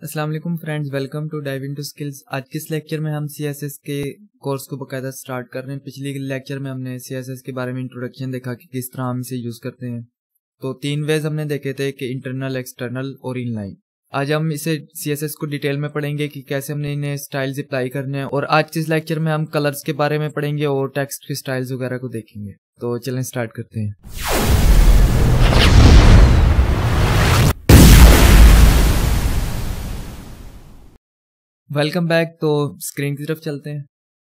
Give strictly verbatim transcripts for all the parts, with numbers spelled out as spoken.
अस्सलाम वालेकुम friends, welcome to dive into skills. आज के इस लेक्चर में हम सीएसएस के कोर्स को बकायदा स्टार्ट कर रहे हैं। पिछले लेक्चर में हमने सीएसएस के बारे में इंट्रोडक्शन देखा कि किस तरह हम इसे यूज करते हैं। तो तीन वेज हमने देखे थे कि इंटरनल, एक्सटर्नल और इनलाइन। आज हम इसे सीएसएस को डिटेल में पढ़ेंगे कि कैसे हमने इन्हें स्टाइल्स अप्लाई करने हैं, और आज के इस लेक्चर में हम कलर्स के बारे में पढ़ेंगे और टेक्स्ट के स्टाइल्स वगैरह को देखेंगे। तो चलें स्टार्ट करते हैं। Welcome back. तो स्क्रीन की तरफ चलते हैं।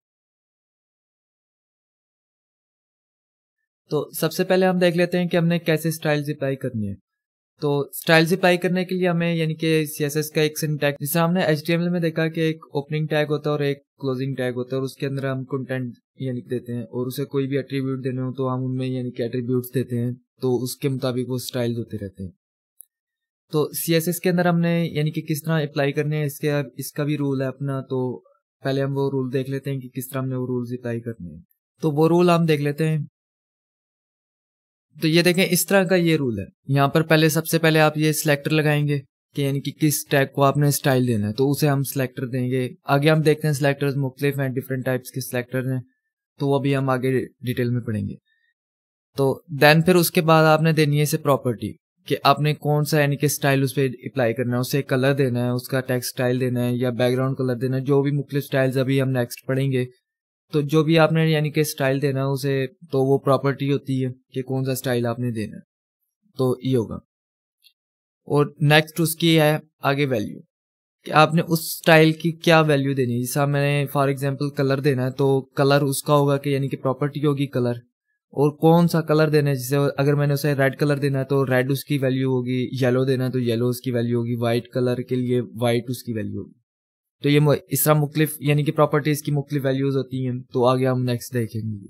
तो सबसे पहले हम देख लेते हैं कि हमने कैसे स्टाइल्स अप्लाई करनी है। तो स्टाइल्स अप्लाई करने के लिए हमें यानी कि सीएसएस का एक सिंटैक्स, जैसे हमने एचटीएमएल में देखा कि एक ओपनिंग टैग होता है और एक क्लोजिंग टैग होता है, और उसके अंदर हम कंटेंट यानी देते हैं, और उसे कोई भी एट्रीब्यूट देने हो तो हम उनमें यानी कि एट्रीब्यूट्स देते हैं, तो उसके मुताबिक वो स्टाइल्स होते रहते हैं। तो सीएसएस के अंदर हमने यानी कि किस तरह अप्लाई करने हैं, इसके इसका भी रूल है अपना। तो पहले हम वो रूल देख लेते हैं कि किस तरह हमने वो रूल्स अप्लाई करने हैं। तो वो रूल हम देख लेते हैं। तो ये देखें, इस तरह का ये रूल है। यहाँ पर पहले सबसे पहले आप ये सिलेक्टर लगाएंगे कि यानी कि किस टैग को आपने स्टाइल देना है, तो उसे हम सिलेक्टर देंगे। आगे हम देखते हैं सिलेक्टर्स मुख्तलिफ हैं, डिफरेंट टाइप्स के सिलेक्टर हैं, तो वो अभी हम आगे डिटेल में पढ़ेंगे। तो देन फिर उसके बाद आपने देनी है इसे प्रॉपर्टी कि आपने कौन सा यानी कि स्टाइल उस पर अप्लाई करना है, उसे कलर देना है, उसका टेक्स्ट स्टाइल देना है या बैकग्राउंड कलर देना है, जो भी मुख्तलिफ स्टाइल्स अभी हम नेक्स्ट पढ़ेंगे। तो जो भी आपने यानी कि स्टाइल देना है उसे, तो वो प्रॉपर्टी होती है कि कौन सा स्टाइल आपने देना है, तो ये होगा। और नेक्स्ट उसकी है आगे वैल्यू कि आपने उस स्टाइल की क्या वैल्यू देनी है। जैसा मैंने फॉर एग्जांपल कलर देना है, तो कलर उसका होगा कि यानी कि प्रॉपर्टी होगी कलर, और कौन सा कलर देना है। जैसे अगर मैंने उसे रेड कलर देना है तो रेड उसकी वैल्यू होगी, येलो देना है तो येलो उसकी वैल्यू होगी, व्हाइट कलर के लिए व्हाइट उसकी वैल्यू होगी। तो ये इस तरह मुख्तलिफ यानी कि प्रॉपर्टीज की मुख्तलिफ वैल्यूज होती हैं। तो आगे हम नेक्स्ट देखेंगे।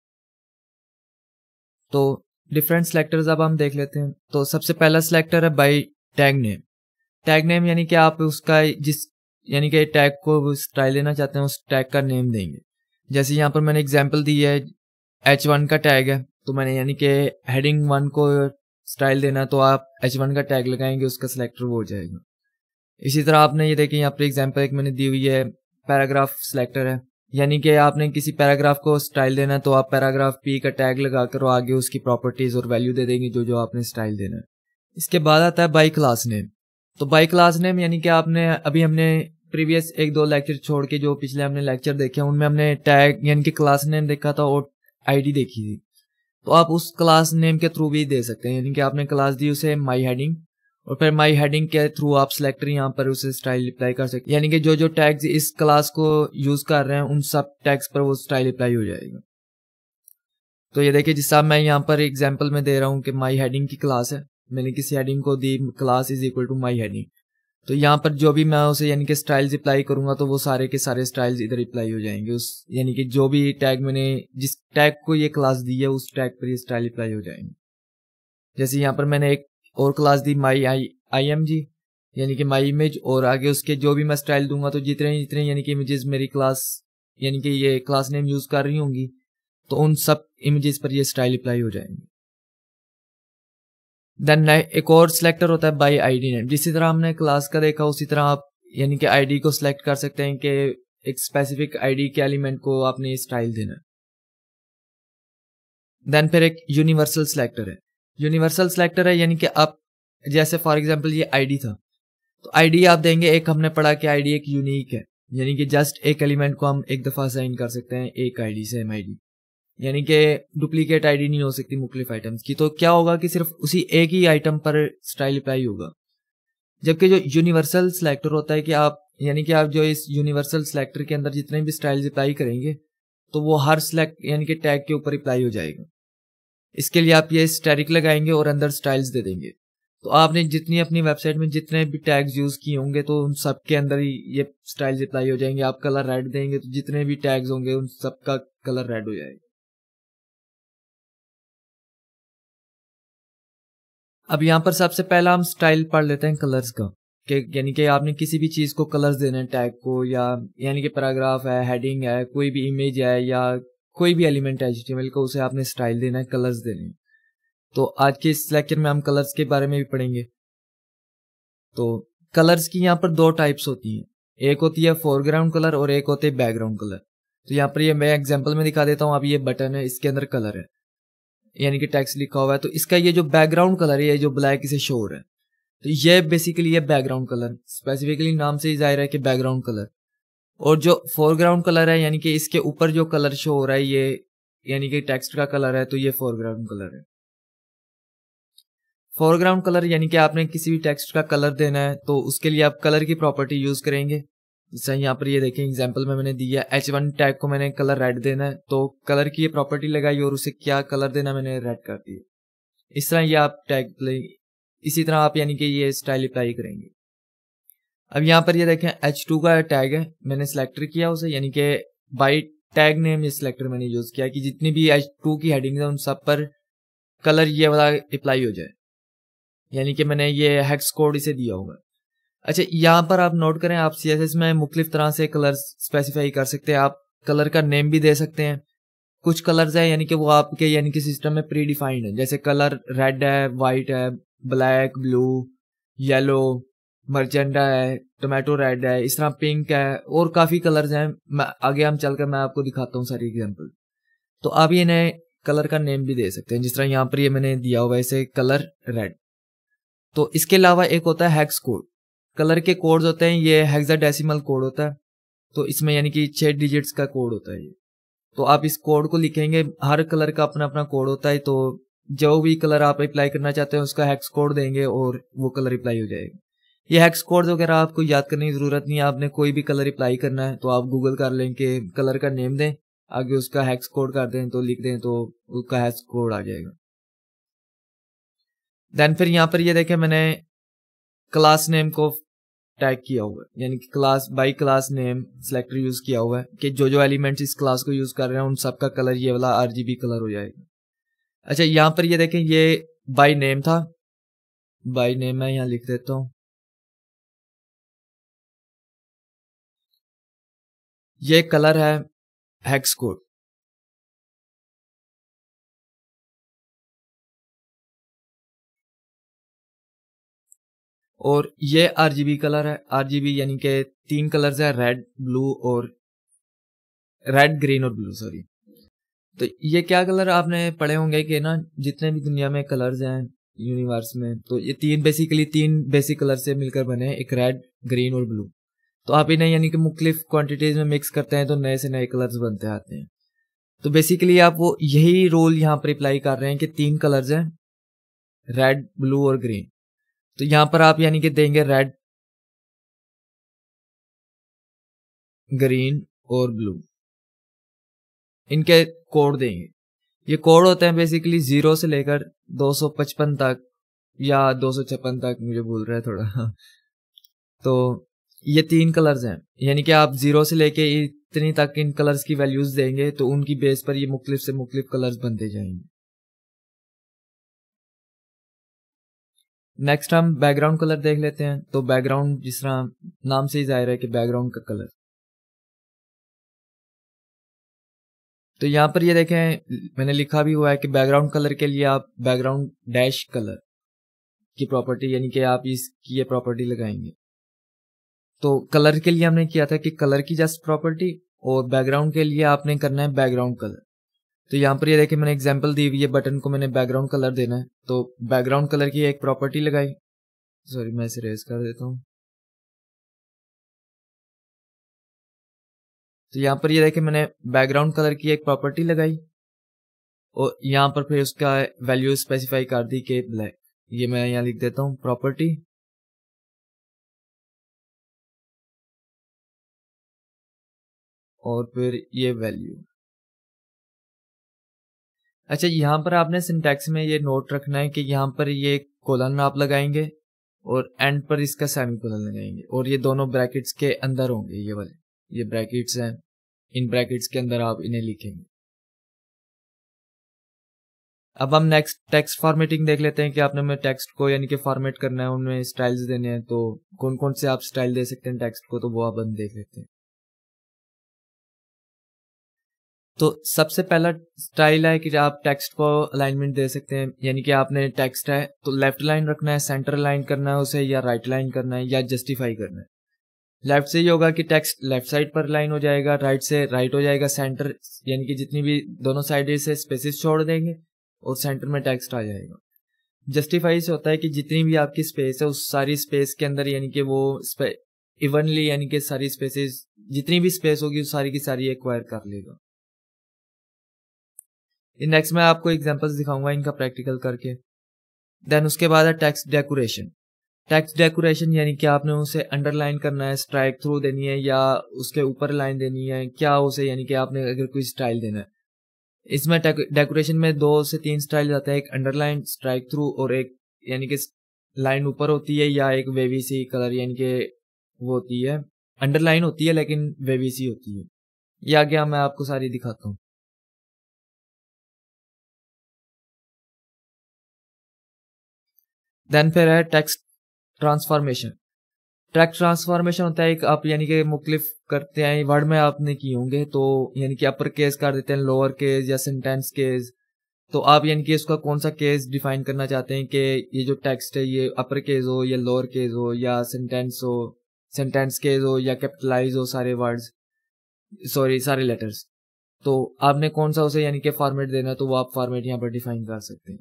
तो डिफरेंट सिलेक्टर्स अब हम देख लेते हैं। तो सबसे पहला सिलेक्टर है by tag name. Tag name यानी कि आप उसका जिस यानी कि टैग को स्टाइल लेना चाहते हैं उस टैग का नेम देंगे। जैसे यहाँ पर मैंने एग्जांपल दी है, एच वन का टैग है, तो मैंने यानी कि हेडिंग वन को स्टाइल देना, तो आप एच वन का टैग लगाएंगे, उसका सिलेक्टर वो हो जाएगा। इसी तरह आपने ये देखिए यहाँ पर एग्जांपल एक मैंने दी हुई है, पैराग्राफ सिलेक्टर है, यानी कि आपने किसी पैराग्राफ को स्टाइल देना है तो आप पैराग्राफ पी का टैग लगाकर आगे उसकी प्रॉपर्टीज और वैल्यू दे देंगे जो जो आपने स्टाइल देना है। इसके बाद आता है बाय क्लास नेम। तो बाय क्लास नेम यानी कि आपने अभी हमने प्रीवियस एक दो लेक्चर छोड़ के जो पिछले हमने लेक्चर देखे उनमें हमने टैग यानी कि क्लास नेम देखा था और आईडी देखी थी। तो आप उस क्लास नेम के थ्रू भी दे सकते हैं, यानी कि आपने क्लास दी उसे माई हेडिंग, और फिर माई हेडिंग के थ्रू आप सिलेक्टर यहाँ पर उसे स्टाइल अप्लाई कर सकते हैं, यानी कि जो जो टैग्स इस क्लास को यूज कर रहे हैं उन सब टैग्स पर वो स्टाइल अप्लाई हो जाएगा। तो ये देखिए, जिस हिसाब मैं यहाँ पर एग्जांपल में दे रहा हूँ कि माई हेडिंग की क्लास है, मैंने किसी हेडिंग को दी class is equal to my heading, तो यहाँ पर जो भी मैं उसे यानी कि स्टाइल्स अप्लाई करूंगा तो वो सारे के सारे स्टाइल्स इधर अप्लाई हो जाएंगे। उस यानी कि जो भी टैग मैंने जिस टैग को ये क्लास दी है उस टैग पर ये स्टाइल अप्लाई हो जाएंगे। जैसे यहाँ पर मैंने एक और class the my I I M G, यानी कि माई इमेज, और आगे उसके जो भी मैं स्टाइल दूंगा तो जितने जितने यानी कि इमेजेस मेरी क्लास यानी कि ये क्लास नेम यूज कर रही होंगी तो उन सब इमेजेस पर ये स्टाइल अप्लाई हो जाएंगे। देन एक और सिलेक्टर होता है बाय आईडी नेम। जिसी तरह हमने क्लास का देखा उसी तरह आप यानी कि आईडी को सिलेक्ट कर सकते हैं कि एक स्पेसिफिक आईडी के एलिमेंट को आपने स्टाइल देना है। देन फिर एक यूनिवर्सल सिलेक्टर है। यूनिवर्सल सिलेक्टर है यानी कि आप जैसे फॉर एग्जांपल ये आईडी था, तो आईडी आप देंगे, एक हमने पढ़ा कि आईडी एक यूनिक है, यानी कि जस्ट एक एलिमेंट को हम एक दफा साइन कर सकते हैं एक आईडी से, एम आईडी, यानी कि डुप्लीकेट आईडी नहीं हो सकती मुख्तलिफ आइटम्स की। तो क्या होगा कि सिर्फ उसी एक ही आइटम पर स्टाइल अप्लाई होगा। जबकि जो यूनिवर्सल सिलेक्टर होता है कि आप यानी कि आप जो इस यूनिवर्सल सिलेक्टर के अंदर जितने भी स्टाइल्स अप्लाई करेंगे तो वो हर सिलेक्ट यानी कि टैग के ऊपर अप्लाई हो जाएगा। इसके लिए आप ये स्टैटिक लगाएंगे और अंदर स्टाइल्स दे देंगे। तो आपने जितनी अपनी वेबसाइट में जितने भी टैग्स यूज किए होंगे तो उन सब के अंदर ही ये स्टाइल्स अप्लाई हो जाएंगे। आप कलर रेड देंगे तो जितने भी टैग्स होंगे उन सब का कलर रेड हो जाएगा। अब यहाँ पर सबसे पहला हम स्टाइल पढ़ लेते हैं कलर्स का, कि यानी कि आपने किसी भी चीज को कलर्स देने हैं टैग को, या यानी कि पैराग्राफ है, हेडिंग है, कोई भी इमेज है, या कोई भी एलिमेंट है एचटीएमएल का, उसे आपने स्टाइल देना है, कलर्स देने हैं। तो आज के इस लेक्चर में हम कलर्स के बारे में भी पढ़ेंगे। तो कलर्स की यहाँ पर दो टाइप्स होती हैं, एक होती है फोरग्राउंड कलर और एक होते है बैकग्राउंड कलर। तो यहाँ पर ये मैं एग्जांपल में दिखा देता हूँ। अब ये बटन है, इसके अंदर कलर है यानी कि टेक्स्ट लिखा हुआ है, तो इसका ये जो बैकग्राउंड कलर है, ये जो ब्लैक से शो हो रहा है, तो ये बेसिकली ये बैकग्राउंड कलर, स्पेसिफिकली नाम से ही जाहिर है कि बैकग्राउंड कलर। और जो फोरग्राउंड कलर है यानी कि इसके ऊपर जो कलर शो हो रहा है ये यानी कि टेक्स्ट का कलर है, तो ये फोरग्राउंड कलर है। फोरग्राउंड कलर यानी कि आपने किसी भी टेक्स्ट का कलर देना है तो उसके लिए आप कलर की प्रॉपर्टी यूज करेंगे। जैसे यहाँ पर ये देखें एग्जांपल में मैंने दिया एच वन टैग को मैंने कलर रेड देना है, तो कलर की ये प्रॉपर्टी लगाई और उसे क्या कलर देना मैंने रेड कर दिया। इस तरह ये आप टैग इसी तरह आप यानी कि ये स्टाइल अप्लाई करेंगे। अब यहाँ पर ये देखें एच टू का टैग है, मैंने सिलेक्टर किया उसे यानी कि बाई टैग नेम ये सिलेक्टर मैंने यूज किया कि जितनी भी एच टू की हेडिंग है उन सब पर कलर ये वाला अप्लाई हो जाए, यानी कि मैंने ये हेक्स कोड इसे दिया होगा। अच्छा, यहाँ पर आप नोट करें आप सीएसएस में मुख्तलिफ तरह से कलर स्पेसिफाई कर सकते हैं। आप कलर का नेम भी दे सकते हैं। कुछ कलर्स है यानी कि वो आपके यानी कि सिस्टम में प्री डिफाइंड है, जैसे कलर रेड है, वाइट है, ब्लैक, ब्लू, येलो, मर्जेंडा है, टोमेटो रेड है, इस तरह पिंक है और काफी कलर्स हैं। मैं आगे हम चलकर मैं आपको दिखाता हूँ सारी एग्जांपल। तो आप ये नए कलर का नेम भी दे सकते हैं, जिस तरह यहाँ पर ये मैंने दिया हुआ है इसे कलर रेड। तो इसके अलावा एक होता है हेक्स कोड। कलर के कोड्स होते हैं, ये हेक्साडेसिमल कोड होता है, तो इसमें यानी कि छह डिजिट्स का कोड होता है ये। तो आप इस कोड को लिखेंगे, हर कलर का अपना अपना कोड होता है, तो जो भी कलर आप अप्लाई करना चाहते हैं उसका हेक्स कोड देंगे और वो कलर अप्लाई हो जाएगा। ये हेक्स कोड वगैरह आपको याद करने की जरूरत नहीं है। आपने कोई भी कलर अप्लाई करना है तो आप गूगल कर लें कि कलर का नेम दें, आगे उसका हेक्स कोड कर दें तो लिख दें तो उसका हेक्स कोड आ जाएगा। देन फिर यहाँ पर ये देखें मैंने क्लास नेम को टैग किया हुआ है, यानी कि class by class name selector use किया हुआ है कि जो जो एलिमेंट्स इस क्लास को यूज कर रहे हैं उन सब का कलर ये वाला आरजीबी कलर हो जाएगा। अच्छा, यहाँ पर ये देखें ये बाई नेम था, बाई नेम मैं यहाँ लिख देता हूँ। ये कलर है हेक्स कोड, और ये आरजीबी कलर है। आरजीबी यानी कि तीन कलर्स है, रेड, ब्लू और रेड, ग्रीन और ब्लू, सॉरी। तो ये क्या कलर आपने पढ़े होंगे कि ना जितने भी दुनिया में कलर्स हैं यूनिवर्स में, तो ये तीन बेसिकली तीन बेसिक कलर से मिलकर बने हैं, एक रेड, ग्रीन और ब्लू। तो आप इन्हें यानी कि मुख्तलिफ क्वांटिटीज में मिक्स करते हैं तो नए से नए कलर्स बनते आते हैं। तो बेसिकली आप वो यही रोल यहाँ पर अप्लाई कर रहे हैं कि तीन कलर्स हैं, रेड, ब्लू और ग्रीन। तो यहाँ पर आप यानी कि देंगे रेड, ग्रीन और ब्लू, इनके कोड देंगे। ये कोड होते हैं बेसिकली जीरो से लेकर दो सौ पचपन तक या दो सौ छप्पन तक, मुझे भूल रहा है थोड़ा। तो ये तीन कलर्स हैं, यानी कि आप जीरो से लेके इतनी तक इन कलर्स की वैल्यूज देंगे तो उनकी बेस पर ये मुख्तलिफ से मुख्तलिफ कलर्स बनते जाएंगे। नेक्स्ट हम बैकग्राउंड कलर देख लेते हैं। तो बैकग्राउंड जिस तरह नाम से ही जाहिर है कि बैकग्राउंड का कलर। तो यहाँ पर ये देखें मैंने लिखा भी हुआ है कि बैकग्राउंड कलर के लिए आप बैकग्राउंड डैश कलर की प्रॉपर्टी यानी कि आप इसकी ये प्रॉपर्टी लगाएंगे। तो कलर के लिए हमने किया था कि कलर की जस्ट प्रॉपर्टी, और बैकग्राउंड के लिए आपने करना है बैकग्राउंड कलर। तो यहाँ पर ये देखिए मैंने एग्जांपल दी हुई है, बटन को मैंने बैकग्राउंड कलर देना है तो बैकग्राउंड कलर की एक प्रॉपर्टी लगाई। सॉरी मैं इसे रेज कर देता हूँ। तो यहाँ पर ये देखिए मैंने बैकग्राउंड कलर की एक प्रॉपर्टी लगाई और यहाँ पर फिर उसका वैल्यू स्पेसिफाई कर दी कि ब्लैक। ये मैं यहाँ लिख देता हूँ प्रॉपर्टी, और फिर ये वैल्यू। अच्छा, यहाँ पर आपने सिंटैक्स में ये नोट रखना है कि यहाँ पर ये कोलन आप लगाएंगे और एंड पर इसका सेमी कोलन लगाएंगे, और ये दोनों ब्रैकेट्स के अंदर होंगे। ये वाले ये ब्रैकेट्स हैं, इन ब्रैकेट्स के अंदर आप इन्हें लिखेंगे। अब हम नेक्स्ट टेक्स्ट फॉर्मेटिंग देख लेते हैं कि आपने में टेक्स्ट को यानी कि फॉर्मेट करना है, उनमें स्टाइल्स देने हैं, तो कौन कौन से आप स्टाइल दे सकते हैं टेक्स्ट को, तो वो आप हम देख लेते हैं। तो सबसे पहला स्टाइल है कि आप टेक्स्ट को अलाइनमेंट दे सकते हैं, यानी कि आपने टेक्स्ट है तो लेफ्ट लाइन रखना है, सेंटर लाइन करना है उसे, या राइट लाइन करना है, या जस्टिफाई करना है। लेफ्ट से ये होगा कि टेक्स्ट लेफ्ट साइड पर लाइन हो जाएगा, राइट से राइट हो जाएगा, सेंटर यानी कि जितनी भी दोनों साइड से स्पेसेस छोड़ देंगे और सेंटर में टेक्स्ट आ जाएगा। जस्टिफाई से होता है कि जितनी भी आपकी स्पेस है उस सारी स्पेस के अंदर यानी कि वो इवनली यानी कि सारी स्पेसेस जितनी भी स्पेस होगी उस सारी की सारी एक्वायर कर लेगा। नेक्स्ट मैं आपको एग्जांपल्स दिखाऊंगा इनका प्रैक्टिकल करके। देन उसके बाद है टेक्स्ट डेकोरेशन। टेक्स्ट डेकोरेशन यानी कि आपने उसे अंडरलाइन करना है, स्ट्राइक थ्रू देनी है, या उसके ऊपर लाइन देनी है, क्या उसे यानी कि आपने अगर कोई स्टाइल देना है। इसमें डेकोरेशन में दो से तीन स्टाइल आता है, एक अंडरलाइन, स्ट्राइक थ्रू, और एक यानी कि लाइन ऊपर होती है, या एक वेवी सी कलर यानी कि वो होती है, अंडरलाइन होती है लेकिन वेवी सी होती है। ये आगे मैं आपको सारी दिखाता हूँ। देन फिर है टेक्स्ट ट्रांसफॉर्मेशन। टेक्स्ट ट्रांसफॉर्मेशन होता है एक आप यानी कि मुख्तलिफ करते हैं वर्ड में आपने किए होंगे, तो यानी कि अपर केस कर देते हैं, लोअर केस या सेंटेंस केस। तो आप यानी कि इसका कौन सा केस डिफाइन करना चाहते हैं कि ये जो टेक्स्ट है ये अपर केस हो या लोअर केस हो या सेंटेंस हो, सेंटेंस केस हो या कैपिटलाइज हो सारे वर्ड्स, सॉरी सारे लेटर्स। तो आपने कौन सा उसे यानी कि फॉर्मेट देना है, तो वो आप फॉर्मेट यहाँ पर डिफाइन कर सकते हैं।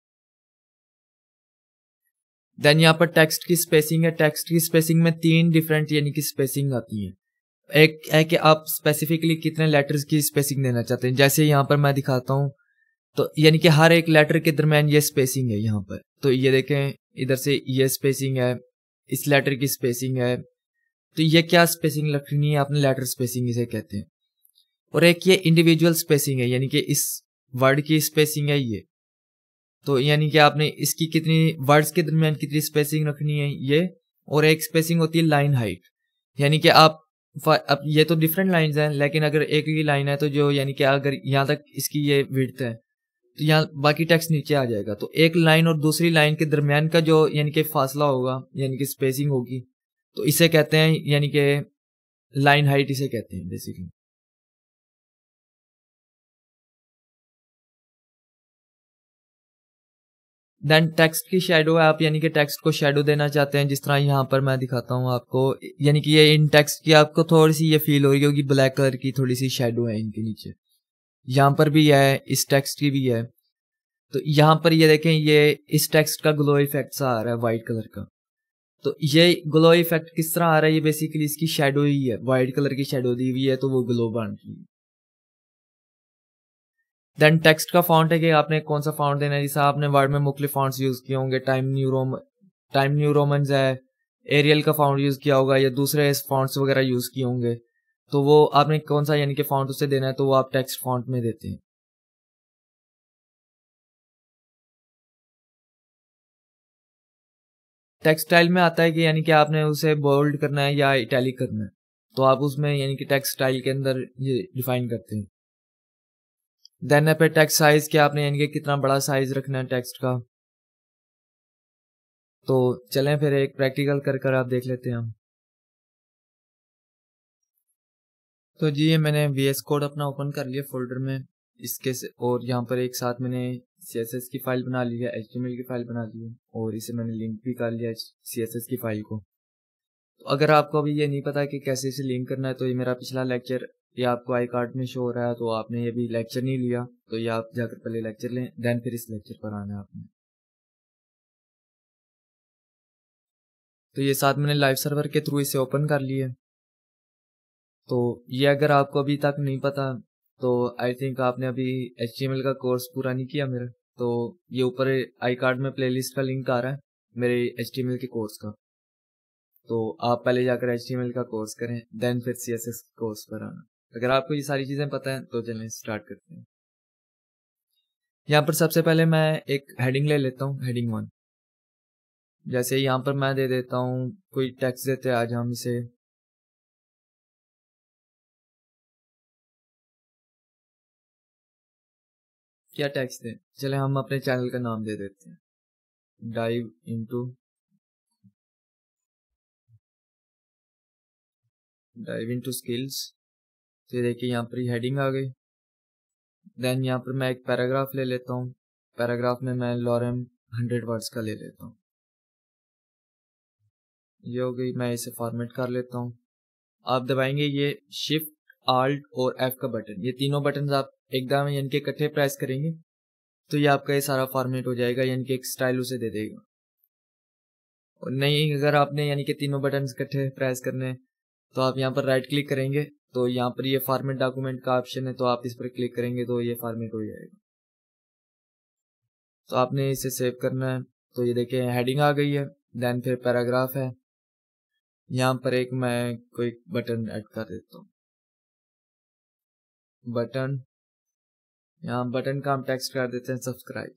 देन यहाँ पर टेक्स्ट की स्पेसिंग है। टेक्स्ट की स्पेसिंग में तीन डिफरेंट यानी कि स्पेसिंग आती है। एक है कि आप स्पेसिफिकली कितने लेटर्स की स्पेसिंग देना चाहते हैं, जैसे यहाँ पर मैं दिखाता हूँ, तो यानी कि हर एक लेटर के दरमियान ये स्पेसिंग है यहाँ पर। तो ये देखें इधर से ये स्पेसिंग है, इस लेटर की स्पेसिंग है, तो ये क्या स्पेसिंग रखनी है आपने, लेटर स्पेसिंग इसे कहते हैं। और एक ये इंडिविजुअल स्पेसिंग है, यानी कि इस वर्ड की स्पेसिंग है ये, तो यानी कि आपने इसकी कितनी वर्ड्स के दरमियान कितनी स्पेसिंग रखनी है ये। और एक स्पेसिंग होती है लाइन हाइट, यानी कि आप अब ये तो डिफरेंट लाइंस हैं, लेकिन अगर एक ही लाइन है तो जो यानी कि अगर यहाँ तक इसकी ये विड्थ है तो यहाँ बाकी टेक्स्ट नीचे आ जाएगा। तो एक लाइन और दूसरी लाइन के दरमियान का जो यानी कि फासला होगा यानी कि स्पेसिंग होगी, तो इसे कहते हैं यानी कि लाइन हाइट इसे कहते हैं बेसिकली। देन टेक्स्ट की शेडो है, आप यानी कि टेक्स्ट को शेडो देना चाहते हैं, जिस तरह यहाँ पर मैं दिखाता हूँ आपको, यानी कि ये इन टेक्स्ट की आपको थोड़ी सी ये फील हो रही होगी ब्लैक कलर की थोड़ी सी शेडो है इनके नीचे, यहाँ पर भी है, इस टेक्स्ट की भी है। तो यहाँ पर ये देखें ये इस टेक्स्ट का ग्लो इफेक्ट सा आ रहा है व्हाइट कलर का। तो ये ग्लो इफेक्ट किस तरह आ रहा है, ये बेसिकली इसकी शेडो ही है, व्हाइट कलर की शेडो दी हुई है तो वो ग्लो बन रही है। देन टेक्स्ट का फॉन्ट है कि आपने कौन सा फॉन्ट देना है, जैसे आपने वर्ड में मुख्तलिफ फॉन्ट्स यूज किए होंगे, time new Rome time new Romans है, एरियल का फॉन्ट यूज किया होगा या दूसरे फॉन्ट्स वगैरह यूज किए होंगे, तो वो आपने कौन सा यानी कि फॉन्ट उसे देना है तो वो आप टेक्स्ट फॉन्ट में देते हैं। टेक्स्ट स्टाइल में आता है कि यानी कि आपने उसे बोल्ड करना है या इटैलिक करना है, तो आप उसमें यानी कि टेक्स्ट स्टाइल के अंदर ये डिफाइन करते हैं। देन पे टेक्स्ट साइज के आपने यानी कि कितना बड़ा साइज रखना है टेक्स्ट का। तो चलें फिर एक प्रैक्टिकल कर कर आप देख लेते हैं हम। तो जी ये मैंने वी एस कोड अपना ओपन कर लिया फोल्डर में इसके से, और यहाँ पर एक साथ मैंने सी एस एस की फाइल बना ली है, एच टी एम एल की फाइल बना ली है, और इसे मैंने लिंक भी कर लिया सी एस एस की फाइल को। तो अगर आपको अभी ये नहीं पता कि कैसे इसे लिंक करना है, तो ये मेरा पिछला लेक्चर ये आपको आई कार्ड में शो हो रहा है, तो आपने ये भी लेक्चर नहीं लिया तो ये आप जाकर पहले लेक्चर लें, देन फिर इस लेक्चर पर आना है आपने। तो ये साथ मैंने लाइव सर्वर के थ्रू इसे ओपन कर लिया। तो ये अगर आपको अभी तक नहीं पता तो आई थिंक आपने अभी एच टी एम एल का कोर्स पूरा नहीं किया मेरा, तो ये ऊपर आई कार्ड में प्लेलिस्ट का लिंक आ रहा है मेरे एच टी एम एल के कोर्स का, तो आप पहले जाकर एच टी एम एल का कोर्स करें, देन फिर सी एस एस कोर्स पर आना। अगर आपको ये सारी चीज़ें पता है तो चलें स्टार्ट करते हैं। यहाँ पर सबसे पहले मैं एक हेडिंग ले लेता हूँ, हेडिंग वन। जैसे यहाँ पर मैं दे देता हूँ कोई टेक्स्ट देते हैं आज हम इसे, क्या टेक्स्ट है, चले हम अपने चैनल का नाम दे देते हैं, dive into dive into skills. तो देखिए यहाँ पर हेडिंग आ गई। देन यहाँ पर मैं एक पैराग्राफ ले लेता हूँ। पैराग्राफ में मैं लॉरेम हंड्रेड वर्ड्स का ले लेता हूँ। ये हो गई, मैं इसे फॉर्मेट कर लेता हूँ। आप दबाएंगे ये शिफ्ट आल्ट और एफ का बटन, ये तीनों बटन आप एकदम यानी कि इकट्ठे प्रेस करेंगे तो ये आपका ये सारा फॉर्मेट हो जाएगा, यानी कि एक स्टाइल उसे दे देगा। और नहीं, अगर आपने यानी कि तीनों बटन इकट्ठे प्रेस करने तो आप यहाँ पर राइट क्लिक करेंगे तो यहाँ पर ये फॉर्मेट डॉक्यूमेंट का ऑप्शन है, तो आप इस पर क्लिक करेंगे तो ये फॉर्मेट हो जाएगा। तो आपने इसे सेव करना है। तो ये देखिए हेडिंग आ गई है, देन फिर पैराग्राफ है। यहाँ पर एक मैं कोई बटन ऐड कर देता हूँ, बटन। यहाँ बटन का हम टेक्स्ट कर देते हैं सब्सक्राइब।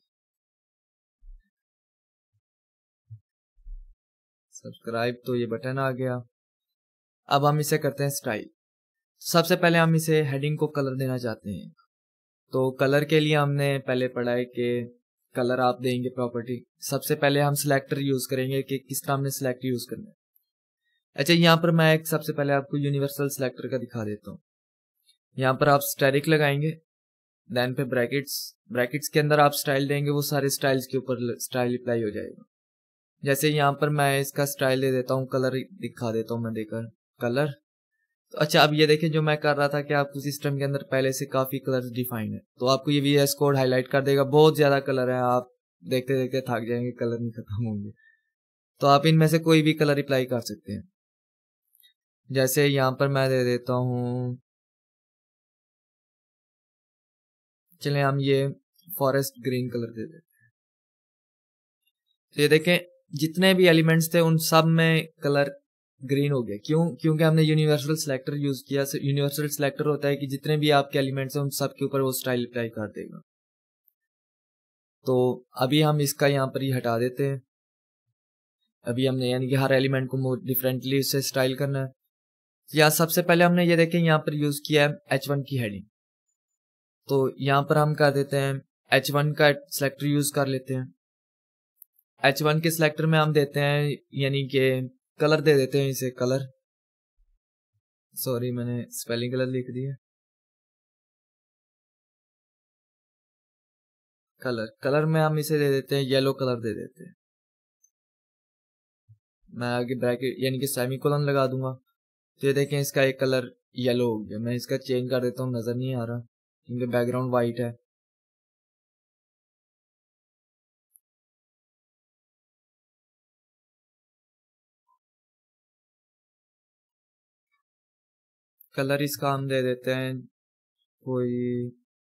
सब्सक्राइब, तो ये बटन आ गया। अब हम इसे करते हैं स्टाइल। सबसे पहले हम इसे हेडिंग को कलर देना चाहते हैं, तो कलर के लिए हमने पहले पढ़ा है कि कलर आप देंगे प्रॉपर्टी। सबसे पहले हम सिलेक्टर यूज करेंगे कि किस तरह हमने सिलेक्ट यूज करना है। अच्छा, यहाँ पर मैं एक सबसे पहले आपको यूनिवर्सल सिलेक्टर का दिखा देता हूँ। यहाँ पर आप स्टैटिक लगाएंगे, देन फिर ब्रैकेट्स। ब्रैकेट्स के अंदर आप स्टाइल देंगे, वो सारे स्टाइल्स के ऊपर स्टाइल अप्लाई हो जाएगा। जैसे यहाँ पर मैं इसका स्टाइल दे देता हूँ, कलर दिखा देता हूँ मैं देकर कलर। तो अच्छा, अब ये देखिए जो मैं कर रहा था कि आपको सिस्टम के अंदर पहले से काफी कलर्स डिफाइन है, तो आपको ये वीएस कोड हाईलाइट कर देगा। बहुत ज्यादा कलर है, आप देखते देखते थक जाएंगे, कलर नहीं खत्म होंगे। तो आप इनमें से कोई भी कलर अप्लाई कर सकते हैं। जैसे यहाँ पर मैं दे देता हूँ, चले हम ये फॉरेस्ट ग्रीन कलर दे देते हैं। तो ये देखें जितने भी एलिमेंट्स थे उन सब में कलर ग्रीन हो गया। क्यों? क्योंकि हमने यूनिवर्सल सिलेक्टर यूज किया। यूनिवर्सल सिलेक्टर होता है कि जितने भी आपके एलिमेंट्स हैं उन सब के ऊपर वो स्टाइल अप्लाई कर देगा। तो अभी हम इसका यहाँ पर ही हटा देते हैं। अभी हमने यानी कि हर एलिमेंट को डिफरेंटली उससे स्टाइल करना है। या सबसे पहले हमने ये देखें यहाँ पर यूज किया है एच वन की हेडिंग, तो यहाँ पर हम कर देते हैं एच वन का सिलेक्टर यूज कर लेते हैं। एच वन के सिलेक्टर में हम देते हैं यानी कि कलर दे देते हैं इसे कलर। सॉरी, मैंने स्पेलिंग कलर लिख दिया। कलर कलर में हम इसे दे देते हैं येलो कलर दे देते हैं। मैं आगे ब्रैकेट यानी कि सेमीकोलन लगा दूंगा। तो ये देखें इसका एक कलर येलो हो गया। मैं इसका चेंज कर देता हूँ, नजर नहीं आ रहा क्योंकि बैकग्राउंड वाइट है। कलर इसका हम दे देते हैं कोई,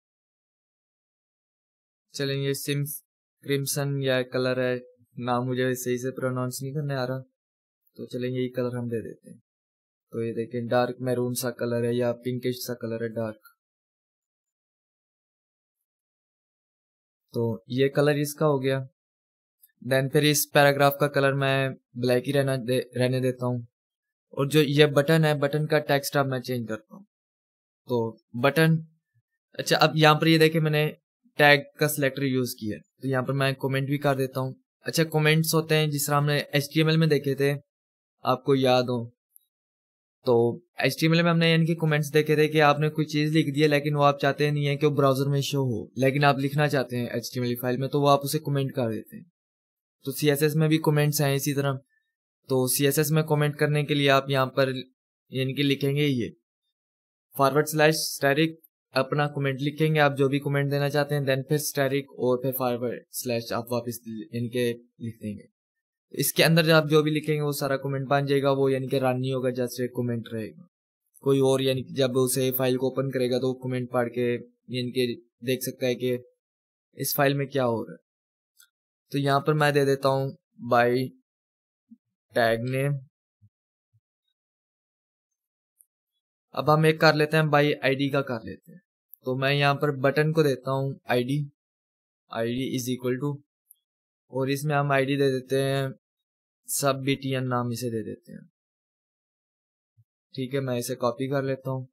चलेंगे सिम्स क्रिम्सन या कलर है, नाम मुझे सही से प्रोनाउंस नहीं करने आ रहा, तो चलेंगे ये कलर हम दे देते हैं। तो ये देखें डार्क मैरून सा कलर है या पिंकिश सा कलर है डार्क। तो ये कलर इसका हो गया। देन फिर इस पैराग्राफ का कलर मैं ब्लैक ही रहना दे, रहने देता हूँ। और जो ये बटन है, बटन का टेक्स्ट अब मैं चेंज करता हूँ। तो बटन, अच्छा अब यहाँ पर ये देखे मैंने टैग का सिलेक्टर यूज किया, तो यहाँ पर मैं कमेंट भी कर देता हूँ। अच्छा, कमेंट्स होते हैं जिस तरह हमने एच टी एम एल में देखे थे, आपको याद हो तो एच टी एम एल में हमने यानी कि कमेंट्स देखे थे कि आपने कोई चीज लिख दी है लेकिन वो आप चाहते नहीं है कि वो ब्राउजर में शो हो, लेकिन आप लिखना चाहते हैं H T M L file में, तो वो आप उसे कमेंट कर देते हैं। तो सी एस एस में भी कमेंट्स हैं इसी तरह। तो सी एस एस में कमेंट करने के लिए आप यहाँ पर यानी कि लिखेंगे ये फॉरवर्ड स्लैश स्टैटिक, अपना कमेंट लिखेंगे, आप जो भी कमेंट देना चाहते हैं, देन फिर स्टैटिक और फिर फॉरवर्ड स्लैश आप वापस यानी कि लिख देंगे। इसके अंदर जब आप जो भी लिखेंगे वो सारा कमेंट बन जाएगा, वो यानी कि रन नहीं होगा, जैसे कमेंट रहेगा कोई और, यानी कि जब उसे फाइल को ओपन करेगा तो कमेंट पढ़ के यानी कि देख सकता है कि इस फाइल में क्या हो रहा है। तो यहाँ पर मैं दे देता हूँ बाय टैग नेम। अब हम एक कर लेते हैं बाय आईडी का कर लेते हैं। तो मैं यहाँ पर बटन को देता हूँ ID, ID is equal to, और इसमें हम आईडी दे देते हैं सब बीटीएन, नाम इसे दे देते हैं। ठीक है, मैं इसे कॉपी कर लेता हूँ।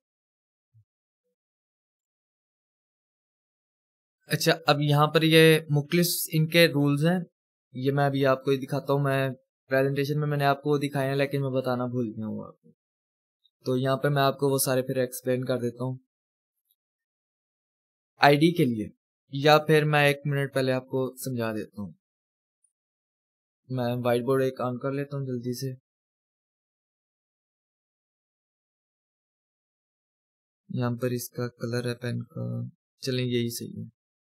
अच्छा, अब यहाँ पर ये मुख्तलिफ इनके रूल्स हैं, ये मैं अभी आपको दिखाता हूँ। मैं प्रेजेंटेशन में मैंने आपको दिखाए हैं लेकिन मैं बताना भूल गया हूँ आपको, तो यहाँ पे मैं आपको वो सारे फिर एक्सप्लेन कर देता हूँ। आईडी के लिए, या फिर मैं एक मिनट पहले आपको समझा देता हूँ। मैं व्हाइट बोर्ड एक ऑन कर लेता हूँ जल्दी से। यहाँ पर इसका कलर है पेन का, चलें यही सही है।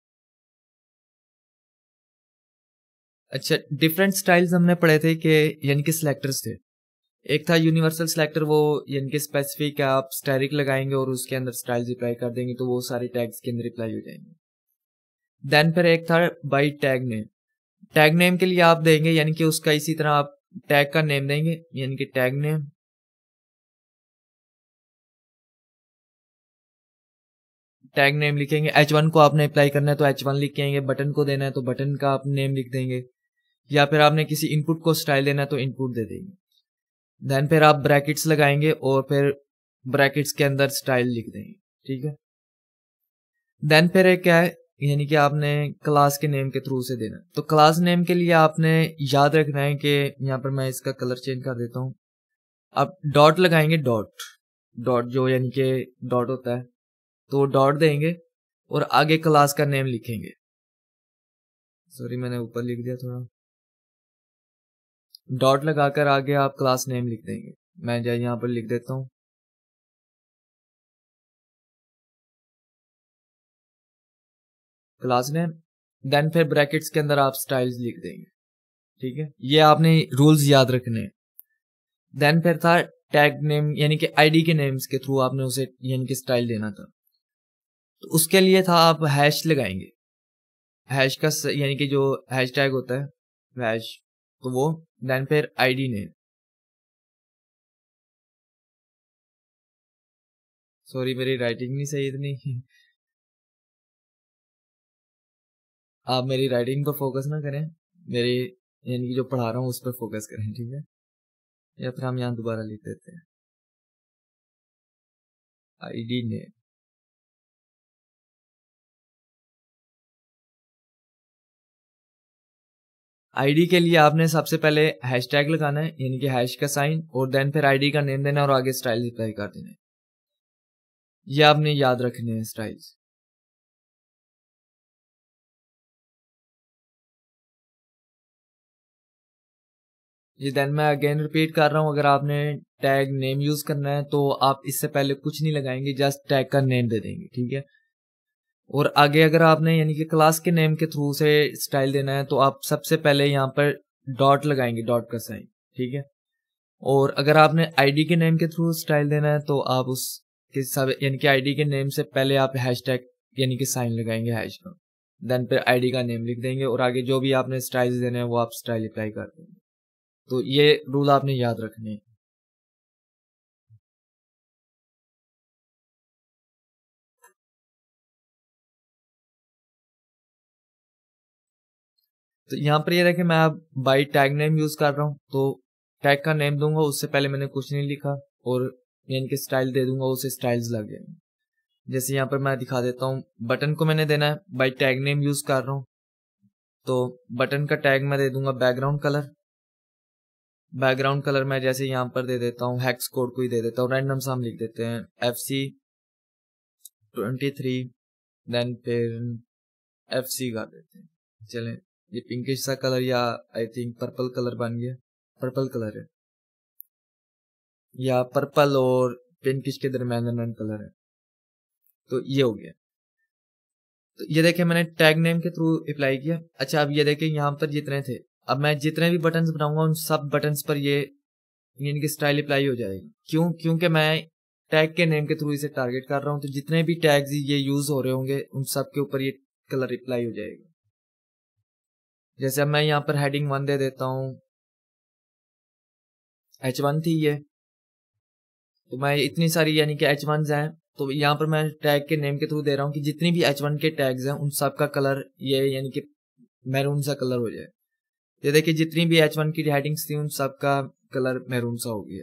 अच्छा, डिफरेंट स्टाइल्स हमने पढ़े थे कि यानी कि सिलेक्टर्स थे। एक था यूनिवर्सल सिलेक्टर, वो यानी कि स्पेसिफिक है, आप स्टैटिक लगाएंगे और उसके अंदर स्टाइल्स अप्लाई कर देंगे तो वो सारे टैग्स के अंदर अप्लाई हो जाएंगे। देन फिर एक था by tag name. Tag name के लिए आप देंगे यानी कि उसका इसी तरह आप टैग का नेम देंगे, यानी कि टैग नेम। टैग नेम लिखेंगे। एच वन को आपने अप्लाई करना है तो एच वन लिखेंगे, बटन को देना है तो बटन का आप नेम लिख देंगे, या फिर आपने किसी इनपुट को स्टाइल देना है तो इनपुट दे देंगे। देन फिर आप ब्रैकेट्स लगाएंगे और फिर ब्रैकेट्स के अंदर स्टाइल लिख देंगे, ठीक है। देन फिर एक क्या है, यानी कि आपने क्लास के नेम के थ्रू से देना है। तो क्लास नेम के लिए आपने याद रखना है कि यहाँ पर मैं इसका कलर चेंज कर देता हूँ। आप डॉट लगाएंगे, डॉट डॉट जो यानी कि डॉट होता है, तो डॉट देंगे और आगे क्लास का नेम लिखेंगे। सॉरी मैंने ऊपर लिख दिया थोड़ा। डॉट लगाकर आगे आप क्लास नेम लिख देंगे। मैं जाए यहाँ पर लिख देता हूँ क्लास नेम। देन फिर ब्रैकेट्स के अंदर आप स्टाइल्स लिख देंगे, ठीक है। ये आपने रूल्स याद रखने हैं। देन फिर था टैग नेम, यानी कि आईडी के नेम्स के थ्रू आपने उसे यानी कि स्टाइल देना था। तो उसके लिए था आप हैश लगाएंगे। हैश का यानी कि जो हैश टैग होता है हैश, तो वो। देन फिर आईडी नेम। सॉरी मेरी राइटिंग नहीं सही इतनी आप मेरी राइटिंग पर फोकस ना करें, मेरी यानी कि जो पढ़ा रहा हूँ उस पर फोकस करें, ठीक है। या फिर हम यहाँ दोबारा लिख देते हैं आईडी नेम। आईडी के लिए आपने सबसे पहले हैश टैग लगाना है, यानी कि हैश का साइन, और देन फिर आईडी का नेम देना और आगे स्टाइल अप्लाई कर देना है। ये आपने याद रखने हैं स्टाइल्स। ये देन मैं अगेन रिपीट कर रहा हूँ, अगर आपने टैग नेम यूज करना है तो आप इससे पहले कुछ नहीं लगाएंगे, जस्ट टैग का नेम दे देंगे, ठीक है। और आगे अगर आपने यानी कि क्लास के नेम के थ्रू से स्टाइल देना है तो आप सबसे पहले यहाँ पर डॉट लगाएंगे, डॉट का साइन, ठीक है। और अगर आपने आईडी के नेम के थ्रू स्टाइल देना है तो आप उस के सब यानी कि आईडी के नेम से पहले आप हैश टैग यानी कि साइन लगाएंगे हैश का, देन फिर आईडी का नेम लिख देंगे और आगे जो भी आपने स्टाइल्स देने हैं वो आप स्टाइल अप्लाई कर देंगे। तो ये रूल आपने याद रखने हैं। तो यहाँ पर ये देखें, मैं अब बाई टैग नेम यूज कर रहा हूँ, तो टैग का नेम दूंगा, उससे पहले मैंने कुछ नहीं लिखा, और यानी कि स्टाइल दे दूंगा, उसे स्टाइल्स लग जाएंगे। जैसे यहाँ पर मैं दिखा देता हूँ, बटन को मैंने देना है, बाई टैग नेम यूज कर रहा हूँ, तो बटन का टैग मैं दे दूंगा बैकग्राउंड कलर। बैकग्राउंड कलर मैं जैसे यहाँ पर दे देता हूँ हेक्स कोड को ही दे देता हूँ, रैंडम सा हम लिख देते हैं F C twenty three, then फिर एफ सी कर देते हैं। चलें, ये पिंकिश सा कलर या आई थिंक पर्पल कलर बन गया, पर्पल कलर है, या पर्पल और पिंकिश के दरमियान कलर है, तो ये हो गया। तो ये देखें मैंने टैग नेम के थ्रू अप्लाई किया। अच्छा, अब ये देखें यहाँ पर जितने थे, अब मैं जितने भी बटन्स बनाऊंगा उन सब बटन्स पर ये इनकी स्टाइल अप्लाई हो जाएगी। क्यों? क्योंकि मैं टैग के नेम के थ्रू इसे टारगेट कर रहा हूं, तो जितने भी टैग्स ये यूज हो रहे होंगे उन सब के ऊपर ये कलर अप्लाई हो जाएगा। जैसे अब मैं यहाँ पर हेडिंग वन दे देता हूँ, एच वन थी ये, तो मैं इतनी सारी यानी कि एच वन हैं, तो यहाँ पर मैं टैग के नेम के थ्रू दे रहा हूँ कि जितनी भी एच वन के टैग्स हैं उन सब का कलर ये यानी कि मैरून सा कलर हो जाए। ये देखिए जितनी भी एच वन की हेडिंग्स थी उन सब का कलर मैरून सा हो गया।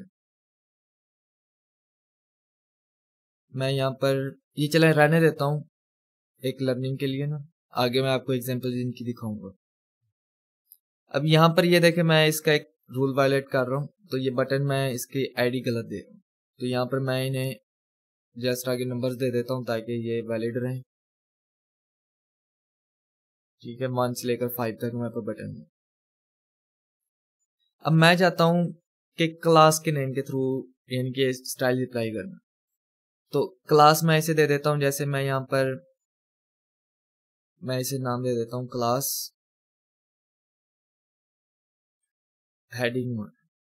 मैं यहाँ पर ये चला रहने देता हूँ एक लर्निंग के लिए ना, आगे मैं आपको एग्जांपल इनकी दिखाऊंगा। अब यहाँ पर ये देखे मैं इसका एक रूल वायलेट कर रहा हूँ, तो ये बटन मैं इसकी आईडी गलत दे रहा हूँ, तो यहाँ पर मैं इन्हें जस्ट आगे नंबर्स दे देता हूँ ताकि ये वैलिड रहे। ठीक है, वन से लेकर फाइव तक हमारे पास बटन है। अब मैं चाहता हूं कि क्लास के नेम के थ्रू यानी कि स्टाइल अप्लाई करना, तो क्लास मैं इसे दे देता हूं, जैसे मैं यहाँ पर मैं इसे नाम दे देता हूं क्लास हेडिंग वन।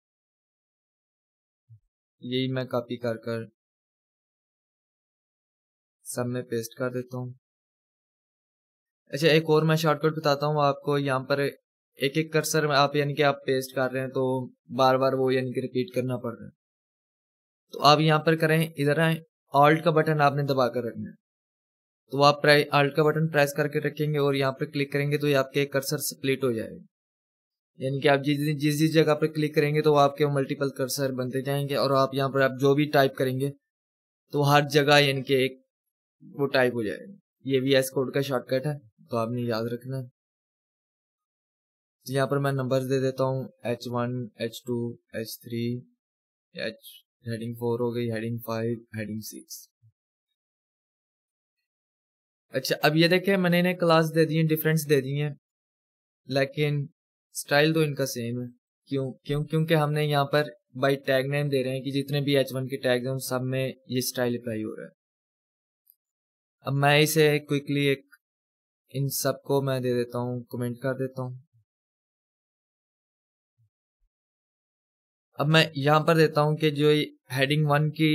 यही मैं कॉपी कर कर सब में पेस्ट कर देता हूं। अच्छा, एक और मैं शॉर्टकट बताता हूँ आपको। यहाँ पर एक एक कर्सर में आप यानी कि आप पेस्ट कर रहे हैं तो बार बार वो यानी कि रिपीट करना पड़ रहा है, तो आप यहाँ पर करें, इधर आए, ऑल्ट का बटन आपने दबा कर रखना है, तो आप ऑल्ट का बटन प्रेस करके रखेंगे और यहाँ पर क्लिक करेंगे तो ये आपके कर्सर स्प्लिट हो जाएगा, यानी कि आप जिस जिस जिस जगह पर क्लिक करेंगे तो आपके मल्टीपल कर्सर बनते जाएंगे और आप यहाँ पर आप जो भी टाइप करेंगे तो हर जगह यानी कि एक वो टाइप हो जाएगा। ये वी एस कोड का शॉर्टकट है, तो आपने याद रखना है। तो यहाँ पर मैं नंबर्स दे देता हूँ, H one, H two, H three, H heading four हो गई, हेडिंग फाइव, हेडिंग सिक्स। अच्छा, अब ये देखें मैंने इन्हें क्लास दे दी है, डिफरेंस दे दी है, लेकिन स्टाइल तो इनका सेम है। क्यों क्यों क्योंकि हमने यहाँ पर बाई टैग नेम दे रहे हैं कि जितने भी एच वन के टैग हैं उन सब में ये स्टाइल अप्लाई हो रहा है। अब मैं इसे क्विकली एक इन सबको मैं दे देता हूँ, कमेंट कर देता हूँ। अब मैं यहां पर देता हूं कि जो हेडिंग वन की